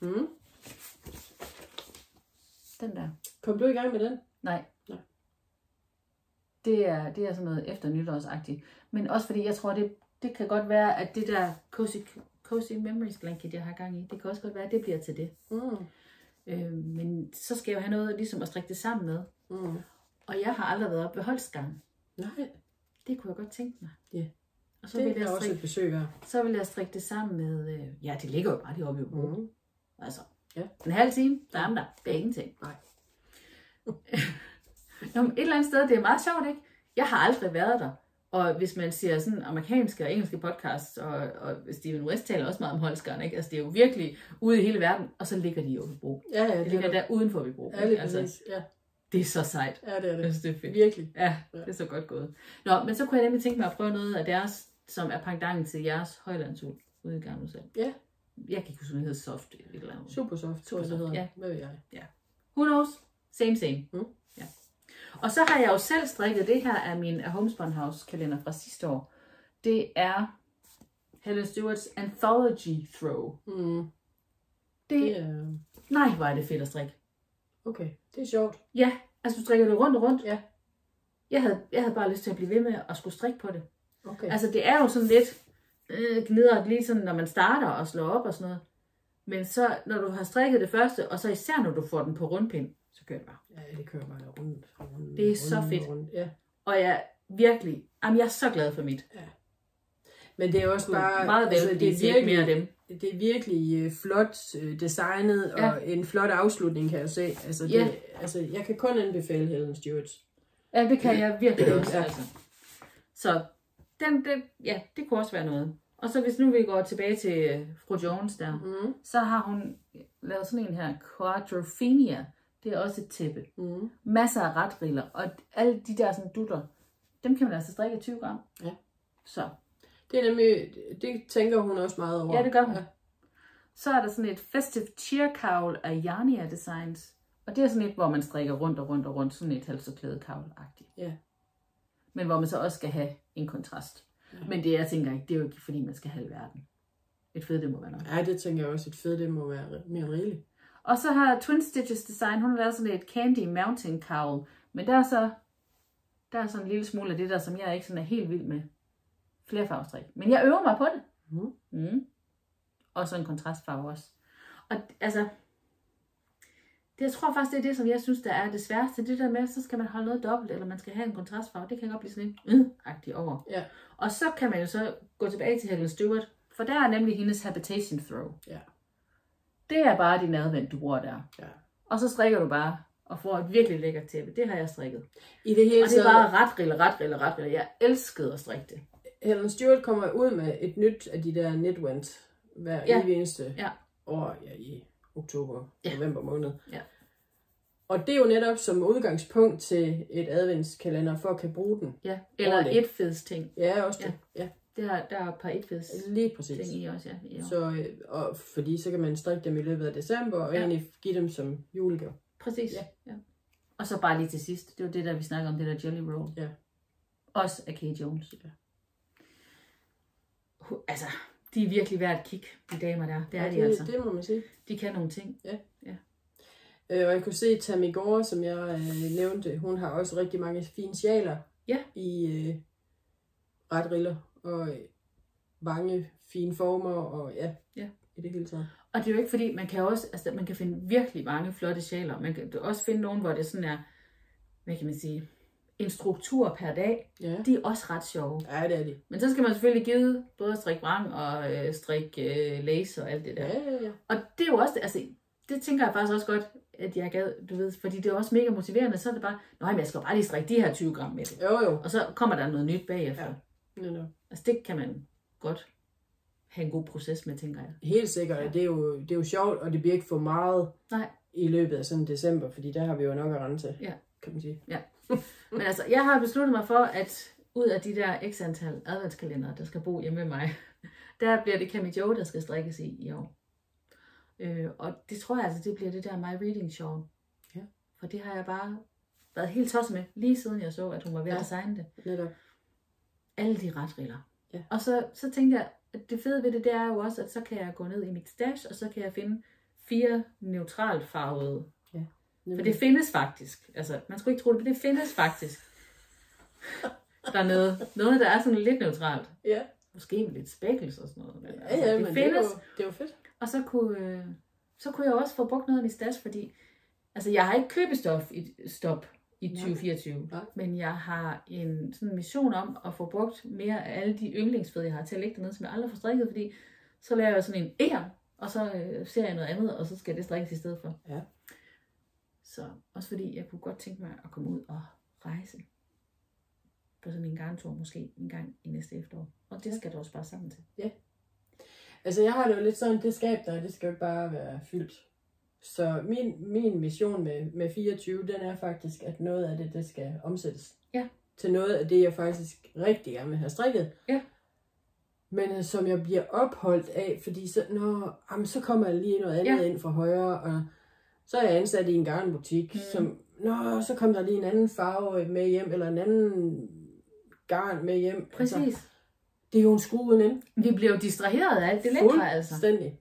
Den der. Kom du i gang med den? Nej. Det er sådan noget efter nytårsagtigt. Men også fordi jeg tror, det kan godt være, at det der Cozy Memories blanket, jeg har gang i, det kan også godt være, at det bliver til det. Men så skal jeg jo have noget ligesom at strikke det sammen med. Og jeg har aldrig været oppe ved Holstgarn. Nej. Det kunne jeg godt tænke mig. Ja. Og så det vil jeg også et besøg her. Så vil jeg strikke det sammen med... ja, det ligger jo bare deroppe i Bro. Altså, ja. En halv time, der er der. Det er ingenting. Nej. Nå, et eller andet sted, det er meget sjovt, ikke? Jeg har aldrig været der. Og hvis man ser sådan amerikanske og engelske podcasts, og Steven West taler også meget om Holstgarn, ikke? Altså det er jo virkelig ude i hele verden, og så ligger de jo ved Bro. Ja, det ligger der uden for Bro. Ja, det er ja. Det er så sejt. Ja, det er det. Jeg synes, det er fedt. Virkelig. Ja, det er så godt gået. Nå, men så kunne jeg nemlig tænke mig at prøve noget af deres, som er pendant til jeres højlandsul ude i Garnusal. Ja. Jeg kan ikke huske, hvad det hedder, soft eller andet. Super soft, tror jeg det hedder. Ja. Hvad ved jeg? Ja. Who knows? Same. Ja. Og så har jeg jo selv strikket det her af min Homespun House kalender fra sidste år. Det er Helen Stewarts Anthology Throw. Det er... Nej, hvor er det fedt at strikke. Okay, det er sjovt. Ja, altså du strikker det rundt og rundt. Ja. Jeg havde bare lyst til at blive ved med at skulle strikke på det. Okay. Altså det er jo sådan lidt gnidret lige sådan, når man starter og slår op og sådan noget. Men så, når du har strikket det første, og så især når du får den på rundpind, så kører det bare. Ja, det kører bare rundt. Det er så fedt. Rundt. Ja. Og jeg virkelig, jeg er så glad for mit. Ja. Men det er også bare... Meget altså, det er virkelig mere af dem. Det er virkelig flot designet, og en flot afslutning, kan jeg se. Altså, det, jeg kan kun anbefale Helen Stewarts. Ja, det kan jeg virkelig også. Altså. Så det kunne også være noget. Og så hvis nu vi går tilbage til fru Jones der, så har hun lavet sådan en her, Quadrophenia. Det er også et tæppe. Masser af retriller, og alle de der sådan dutter, dem kan man altså strikke 20 gram. Ja. Så. Det er nemlig, det tænker hun også meget over. Ja, det gør hun. Ja. Så er der sådan et Festive Cheer Cowl af Yarnia Designs. Og det er sådan et, hvor man strikker rundt og rundt og rundt, sådan et halserklæde cowl-agtigt. Ja. Men hvor man så også skal have en kontrast. Ja. Men det, jeg tænker ikke, det er jo ikke fordi, man skal have verden. Et fed, det må være nok. Ja, det tænker jeg også. Et fed, det må være mere end rigeligt. Og så har Twin Stitches Design, hun har lavet sådan et Candy Mountain Cowl. Men der er så en lille smule af det der, som jeg ikke sådan er helt vild med. Flerfarvestrik. Men jeg øver mig på det. Og så en kontrastfarve også. Og altså, jeg tror faktisk, det er det, som jeg synes, der er det sværeste. Det der med, så skal man holde noget dobbelt, eller man skal have en kontrastfarve. Det kan godt blive sådan en agtig over. Ja. Og så kan man jo så gå tilbage til Helen Stewart, for der er nemlig hendes Habitation Throw. Ja. Det er bare din advent, du bruger der. Ja. Og så strikker du bare, og får et virkelig lækkert tæppe. Det har jeg strikket. I det hele og det er bare retriller. Jeg elskede at strikke det. Helen Stewart kommer ud med et nyt af de der Knitwent hver eneste år i oktober, november måned. Ja. Og det er jo netop som udgangspunkt til et adventskalender, for at kan bruge den. Ja, eller et feds ting. Ja, også det. Ja. Der er et par et feds ting i også, ja. Så, og fordi så kan man strikke dem i løbet af december, og egentlig give dem som julegave. Præcis, ja. Og så bare lige til sidst, det var det der, vi snakker om, det der Jelly Roll. Ja. Også af Kate Jones. Ja. altså, de er virkelig værd at kigge, de damer der. Det er de altså. Det må man sige. De kan nogle ting. Ja. Og jeg kunne se Tammy Gore, som jeg nævnte, hun har også rigtig mange fine sjaler i ret riller og mange fine former og i det hele taget. Og det er jo ikke fordi, man kan også, altså man kan finde virkelig mange flotte sjaler. Man kan også finde nogle, hvor det sådan er, hvad kan man sige, en struktur per dag. Ja. De er også ret sjove. Ja, det er de. Men så skal man selvfølgelig give både strik vrang og strik lace og alt det der. Ja. Og det er jo også, altså det tænker jeg faktisk også godt, at jeg gad, du ved, fordi det er også mega motiverende, så er det bare, men jeg skal bare lige strikke de her 20 gram med det. Jo. Og så kommer der noget nyt bagefter. Ja. No. Altså det kan man godt have en god proces med, tænker jeg. Helt sikkert. Ja. Det er jo sjovt, og det bliver ikke for meget i løbet af sådan december, fordi der har vi jo nok at rende til, kan man sige. Ja. Men altså, jeg har besluttet mig for, at ud af de der x antal adventskalendere, der skal bo hjemme med mig, der bliver det Cami Jo, der skal strikkes i år. Og det tror jeg altså, det bliver det der My Reading Shawl. Ja. For det har jeg bare været helt tosset med, lige siden jeg så, at hun var ved at designe det. Netop. Alle de retriller. Ja. Og så tænkte jeg, at det fede ved det, det er jo også, at så kan jeg gå ned i mit stash, og så kan jeg finde 4 neutralt farvede. Ja. For det findes faktisk. Altså, man skulle ikke tro det, men det findes faktisk. Dernede. Noget, der er sådan lidt neutralt. Ja. Måske med lidt speckles og sådan noget. Men, det men findes. Det er jo fedt. Og så kunne jeg også få brugt noget af mit stash, fordi altså, jeg har ikke købestof i 2024, men jeg har en sådan mission om at få brugt mere af alle de yndlingsfød, jeg har til at lægge dernede, som jeg aldrig får strikket, fordi så laver jeg sådan en og så ser jeg noget andet, og så skal det strikkes i stedet for. Ja. Så også fordi jeg kunne godt tænke mig at komme ud og rejse på sådan en garntur, måske en gang i næste efterår. Og det skal der også bare sammen til. Ja. Altså jeg har det jo lidt sådan, det skab der, det skal jo bare være fyldt. Så min mission med 24, den er faktisk, at noget af det skal omsættes. Ja. Til noget af det, jeg faktisk rigtig gerne vil have strikket. Ja. Men som jeg bliver opholdt af, fordi så kommer jeg lige noget andet ind fra højre, og så er jeg ansat i en garnbutik, så kom der lige en anden farve med hjem, eller en anden garn med hjem. Præcis. Altså, det er jo en skrue uden ende. Vi bliver jo distraheret af alt det lækre, altså. Fuldstændig.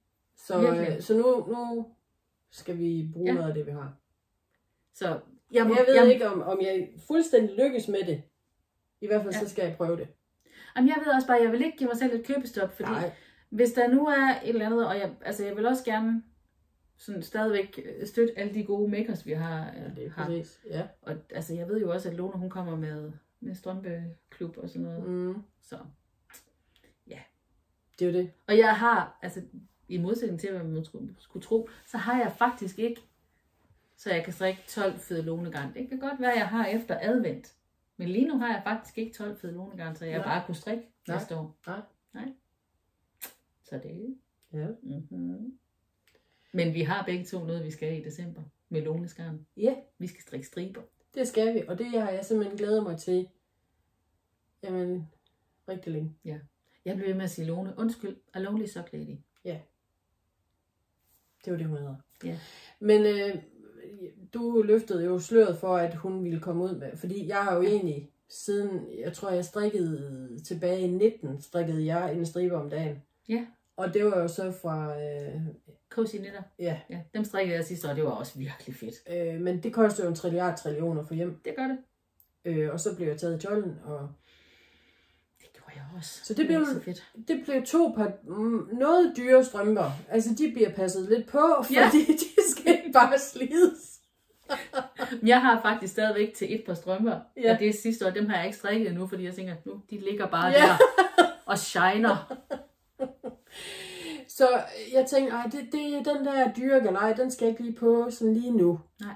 Så nu skal vi bruge noget af det, vi har. Så jeg ved ikke, om jeg fuldstændig lykkes med det. I hvert fald så skal jeg prøve det. Jamen, jeg ved også bare, at jeg vil ikke give mig selv et købestop, fordi hvis der nu er et eller andet, og jeg vil også gerne sådan stadigvæk støtte alle de gode makers, vi har. Det er præcis, ja. Og altså, jeg ved jo også, at Lone, hun kommer med strømpeklub og sådan noget. Så, ja. Det er jo det. Og jeg har, altså, i modsætning til, hvad man skulle tro, så har jeg faktisk ikke, så jeg kan strikke 12 fede Lone-garn. Det kan godt være, at jeg har efter advent. Men lige nu har jeg faktisk ikke 12 fede Lone-garn, så jeg bare kunne strikke næste år. Nej. Så det er det. Ja. Mm-hmm. Men vi har begge to noget, vi skal i december med Lones garn. Ja. Vi skal strikke striber. Det skal vi, og det har jeg simpelthen glædet mig til. Jamen, rigtig længe. Ja. Jeg blev ved med at sige Lone. Undskyld, A Lonely Sock Lady. Ja. Det var det, hun hedder. Ja. Men du løftede jo sløret for, at hun ville komme ud med, fordi jeg har jo egentlig siden, jeg tror jeg strikkede tilbage i 19, strikkede jeg en stribe om dagen. Ja. Og det var jo så fra... Cozy Knitter. Ja. Dem strikkede jeg sidste år, det var også virkelig fedt. Men det koster jo 1 trillioner for hjem. Det gør det. Og så blev jeg taget i tolden, og... Det gjorde jeg også. Så det blev 2 par noget dyre strømper. Altså de bliver passet lidt på, fordi de skal ikke bare slides. Jeg har faktisk stadigvæk til 1 par strømper, og det er sidste år, dem har jeg ikke strikket endnu, fordi jeg tænker, nu de ligger bare der og shiner. Så jeg tænkte, den der dyre galej, den skal ikke lige på sådan lige nu. Nej.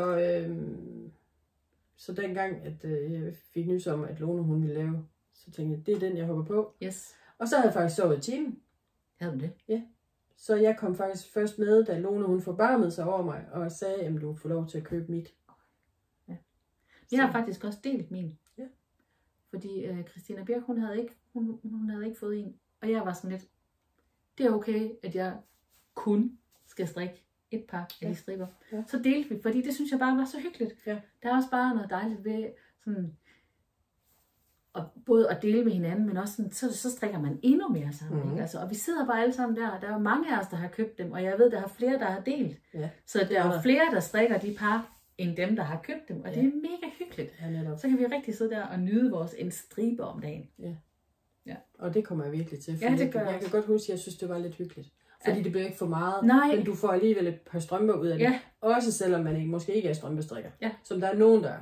Så dengang, at jeg fik nys om, at Lone hun ville lave, så tænkte jeg, det er den, jeg hopper på. Yes. Og så havde jeg faktisk sovet i timen. Havde du det? Ja. Så jeg kom faktisk først med, da Lone hun forbarmede sig over mig, og sagde, at du får lov til at købe mit. Ja. Jeg har faktisk også delt min. Ja. Fordi Christina Birk, hun havde ikke fået en. Og jeg var sådan lidt, det er okay, at jeg kun skal strikke 1 par af de striber. Ja. Så delte vi, fordi det synes jeg bare var så hyggeligt. Ja. Der er også bare noget dejligt ved sådan og både at dele med hinanden, men også sådan, så strikker man endnu mere sammen. Ikke? Altså, og vi sidder bare alle sammen der, og der er jo mange af os, der har købt dem, og jeg ved, der er flere, der har delt. Ja, så der er jo flere, der strikker de par, end dem, der har købt dem, og det er mega hyggeligt. Ja, så kan vi rigtig sidde der og nyde en stribe om dagen. Ja. Og det kommer jeg virkelig til. Ja, det gør jeg kan godt huske, at jeg synes, det var lidt hyggeligt. Fordi det bliver ikke for meget, men du får alligevel et par strømper ud af det. Ja. Også selvom man måske ikke er strømpestrikker. Ja. Som der er nogen, der er.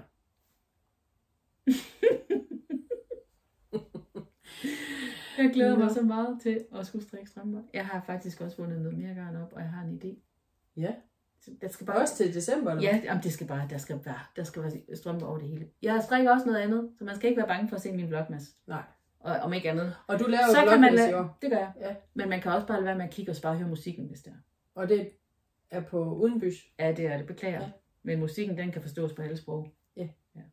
Jeg glæder mig så meget til at skulle strikke strømper. Jeg har faktisk også vundet noget mere garn op, og jeg har en idé. Ja. Der skal bare... Også til december? Eller? Ja, jamen, der skal være strømper over det hele. Jeg strikker også noget andet, så man skal ikke være bange for at se min vlogmas. Nej. Og om ikke andet. Og du laver så vlogmas i år? Det gør jeg. Ja. Men man kan også bare lade være med at kigge og bare høre musikken, hvis det er. Og det er på udenbys? Ja, det er det. Beklager. Ja. Men musikken, den kan forstås på alle sprog. Ja.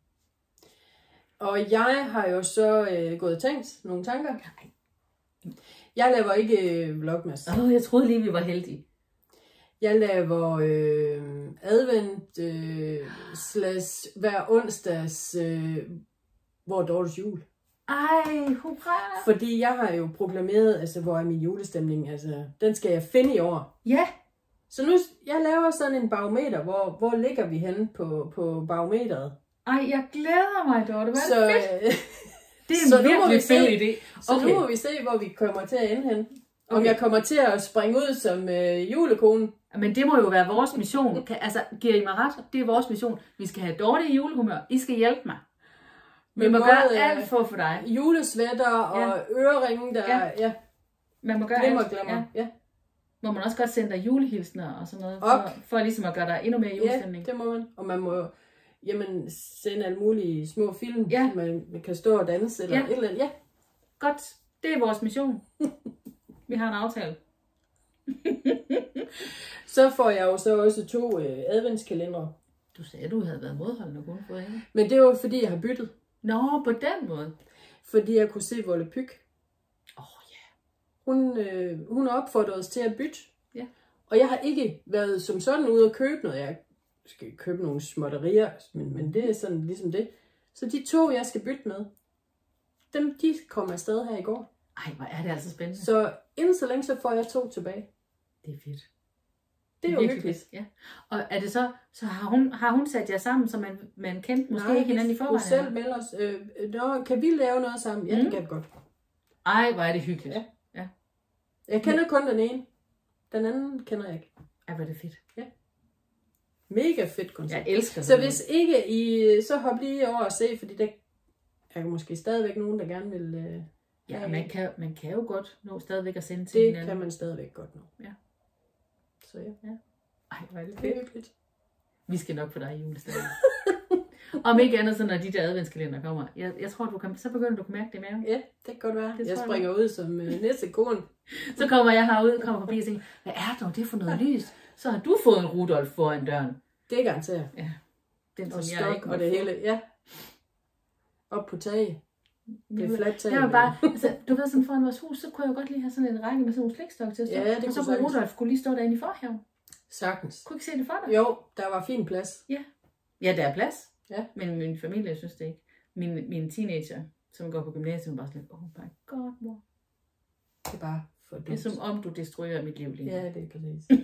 Og jeg har jo så gået og tænkt nogle tanker. Nej. Jeg laver ikke vlogmas. Jeg troede lige, vi var heldige. Jeg laver advent / hver onsdags hvor er Dortes jul. Ej, hurra! Fordi jeg har jo proklameret, altså hvor er min julestemning, altså den skal jeg finde i år. Ja. Så nu, jeg laver sådan en barometer, hvor ligger vi henne på barometeret. Ej, jeg glæder mig, Dorte. Hvad så, fedt. Det er en virkelig fed idé. Så nu må vi se, hvor vi kommer til at ende hen. Okay. Om jeg kommer til at springe ud som julekone. Men det må jo være vores mission. Altså, giver I mig ret? Det er vores mission. Vi skal have Dorte i julehumør. I skal hjælpe mig. Vi må gøre alt for dig. Julesvætter og øreringe, der... Ja. Man må gøre glimmer. Ja. Må man også godt sende dig julehilsner og sådan noget, for ligesom at gøre dig endnu mere julestemning. Ja, det må man. Og man må sende alle mulige små film, man kan stå og danse eller et eller andet. Ja. Godt. Det er vores mission. Vi har en aftale. Så får jeg jo så også 2 adventskalendere. Du sagde, du havde været modholdende og kun fået en. Men det var fordi, jeg har byttet. Nå, på den måde. Fordi jeg kunne se Volle Pyg. Hun opfordrede os til at bytte. Ja. Og jeg har ikke været som sådan ude at købe noget. Jeg skal købe nogle småtterier, men det er sådan ligesom det. Så de 2, jeg skal bytte med, de kom afsted her i går. Ej, hvor er det altså spændende. Så inden så længe, så får jeg 2 tilbage. Det er fedt. Det er jo hyggeligt. Ja. Og er det så har hun sat jer sammen, så man kendte måske ikke hinanden i forvejen? Nej, selv melder os. Kan vi lave noget sammen? Ja, det kan vi godt. Ej, hvor er det hyggeligt. Ja. Jeg kender kun den ene. Den anden kender jeg ikke. Ej, hvor er det fedt. Ja. Mega fedt koncept. Jeg elsker det. Så hvis ikke I, så hop lige over og se, fordi der er måske stadigvæk nogen, der gerne vil... Ja, man kan jo godt nå stadigvæk at sende til hinanden. hinanden. Det kan man stadigvæk godt nå. Ja. Så ja. Ej, hvor er det fedt. Vi skal nok få dig i julestedet. Om ikke andet, så når de der adventskalender kommer. Jeg tror, så begynder du at mærke det i maven. Ja, det kan godt være. Jeg springer ud som næste kone. Så kommer jeg herud, kommer forbi og tænker, hvad er det for noget lys? Så har du fået en Rudolf foran døren. Det er garanteret. Ja. Den, og som jeg ikke og det hele. Ja. Op på taget. Det er fladt tag. Jeg var bare, altså, du ved, sådan foran vores hus, så kunne jeg godt lige have sådan en række med sådan nogle slikstok til at stå. Ja, det og så kunne Rudolf lige stå derinde i forhaven. Sagtens. Kunne ikke se det for dig? Jo, der var fin plads. Ja, der er plads. Ja. Men min familie synes det ikke. Min teenager, som går på gymnasiet, var bare sådan, oh my god, mor. Det er bare for dumt. Det er som om, du destruerer mit liv lige. Ja, det er præcis.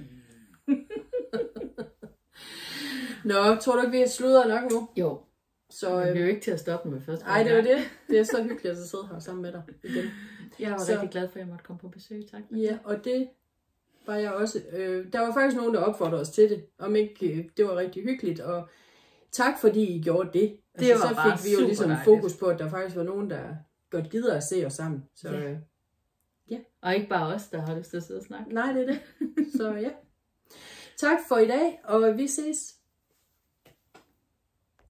Nå, tror du ikke, vi er sludret nok nu? Jo. Så, det er jo ikke til at stoppe med først. Nej, det var det. Det er så hyggeligt at sidde her sammen med dig igen. Jeg var rigtig glad for, at jeg måtte komme på besøg. Tak. Ja, og det var jeg også. Der var faktisk nogen, der opfordrede os til det. Om ikke det var rigtig hyggeligt. Og tak, fordi I gjorde det. Altså, det var så fik vi jo ligesom fokus på, at der faktisk var nogen, der godt gider at se os sammen. Så, ja. Og ikke bare os, der har lyst til at sidde og snakke. Nej, det er det. Så ja. Tak for i dag, og vi ses.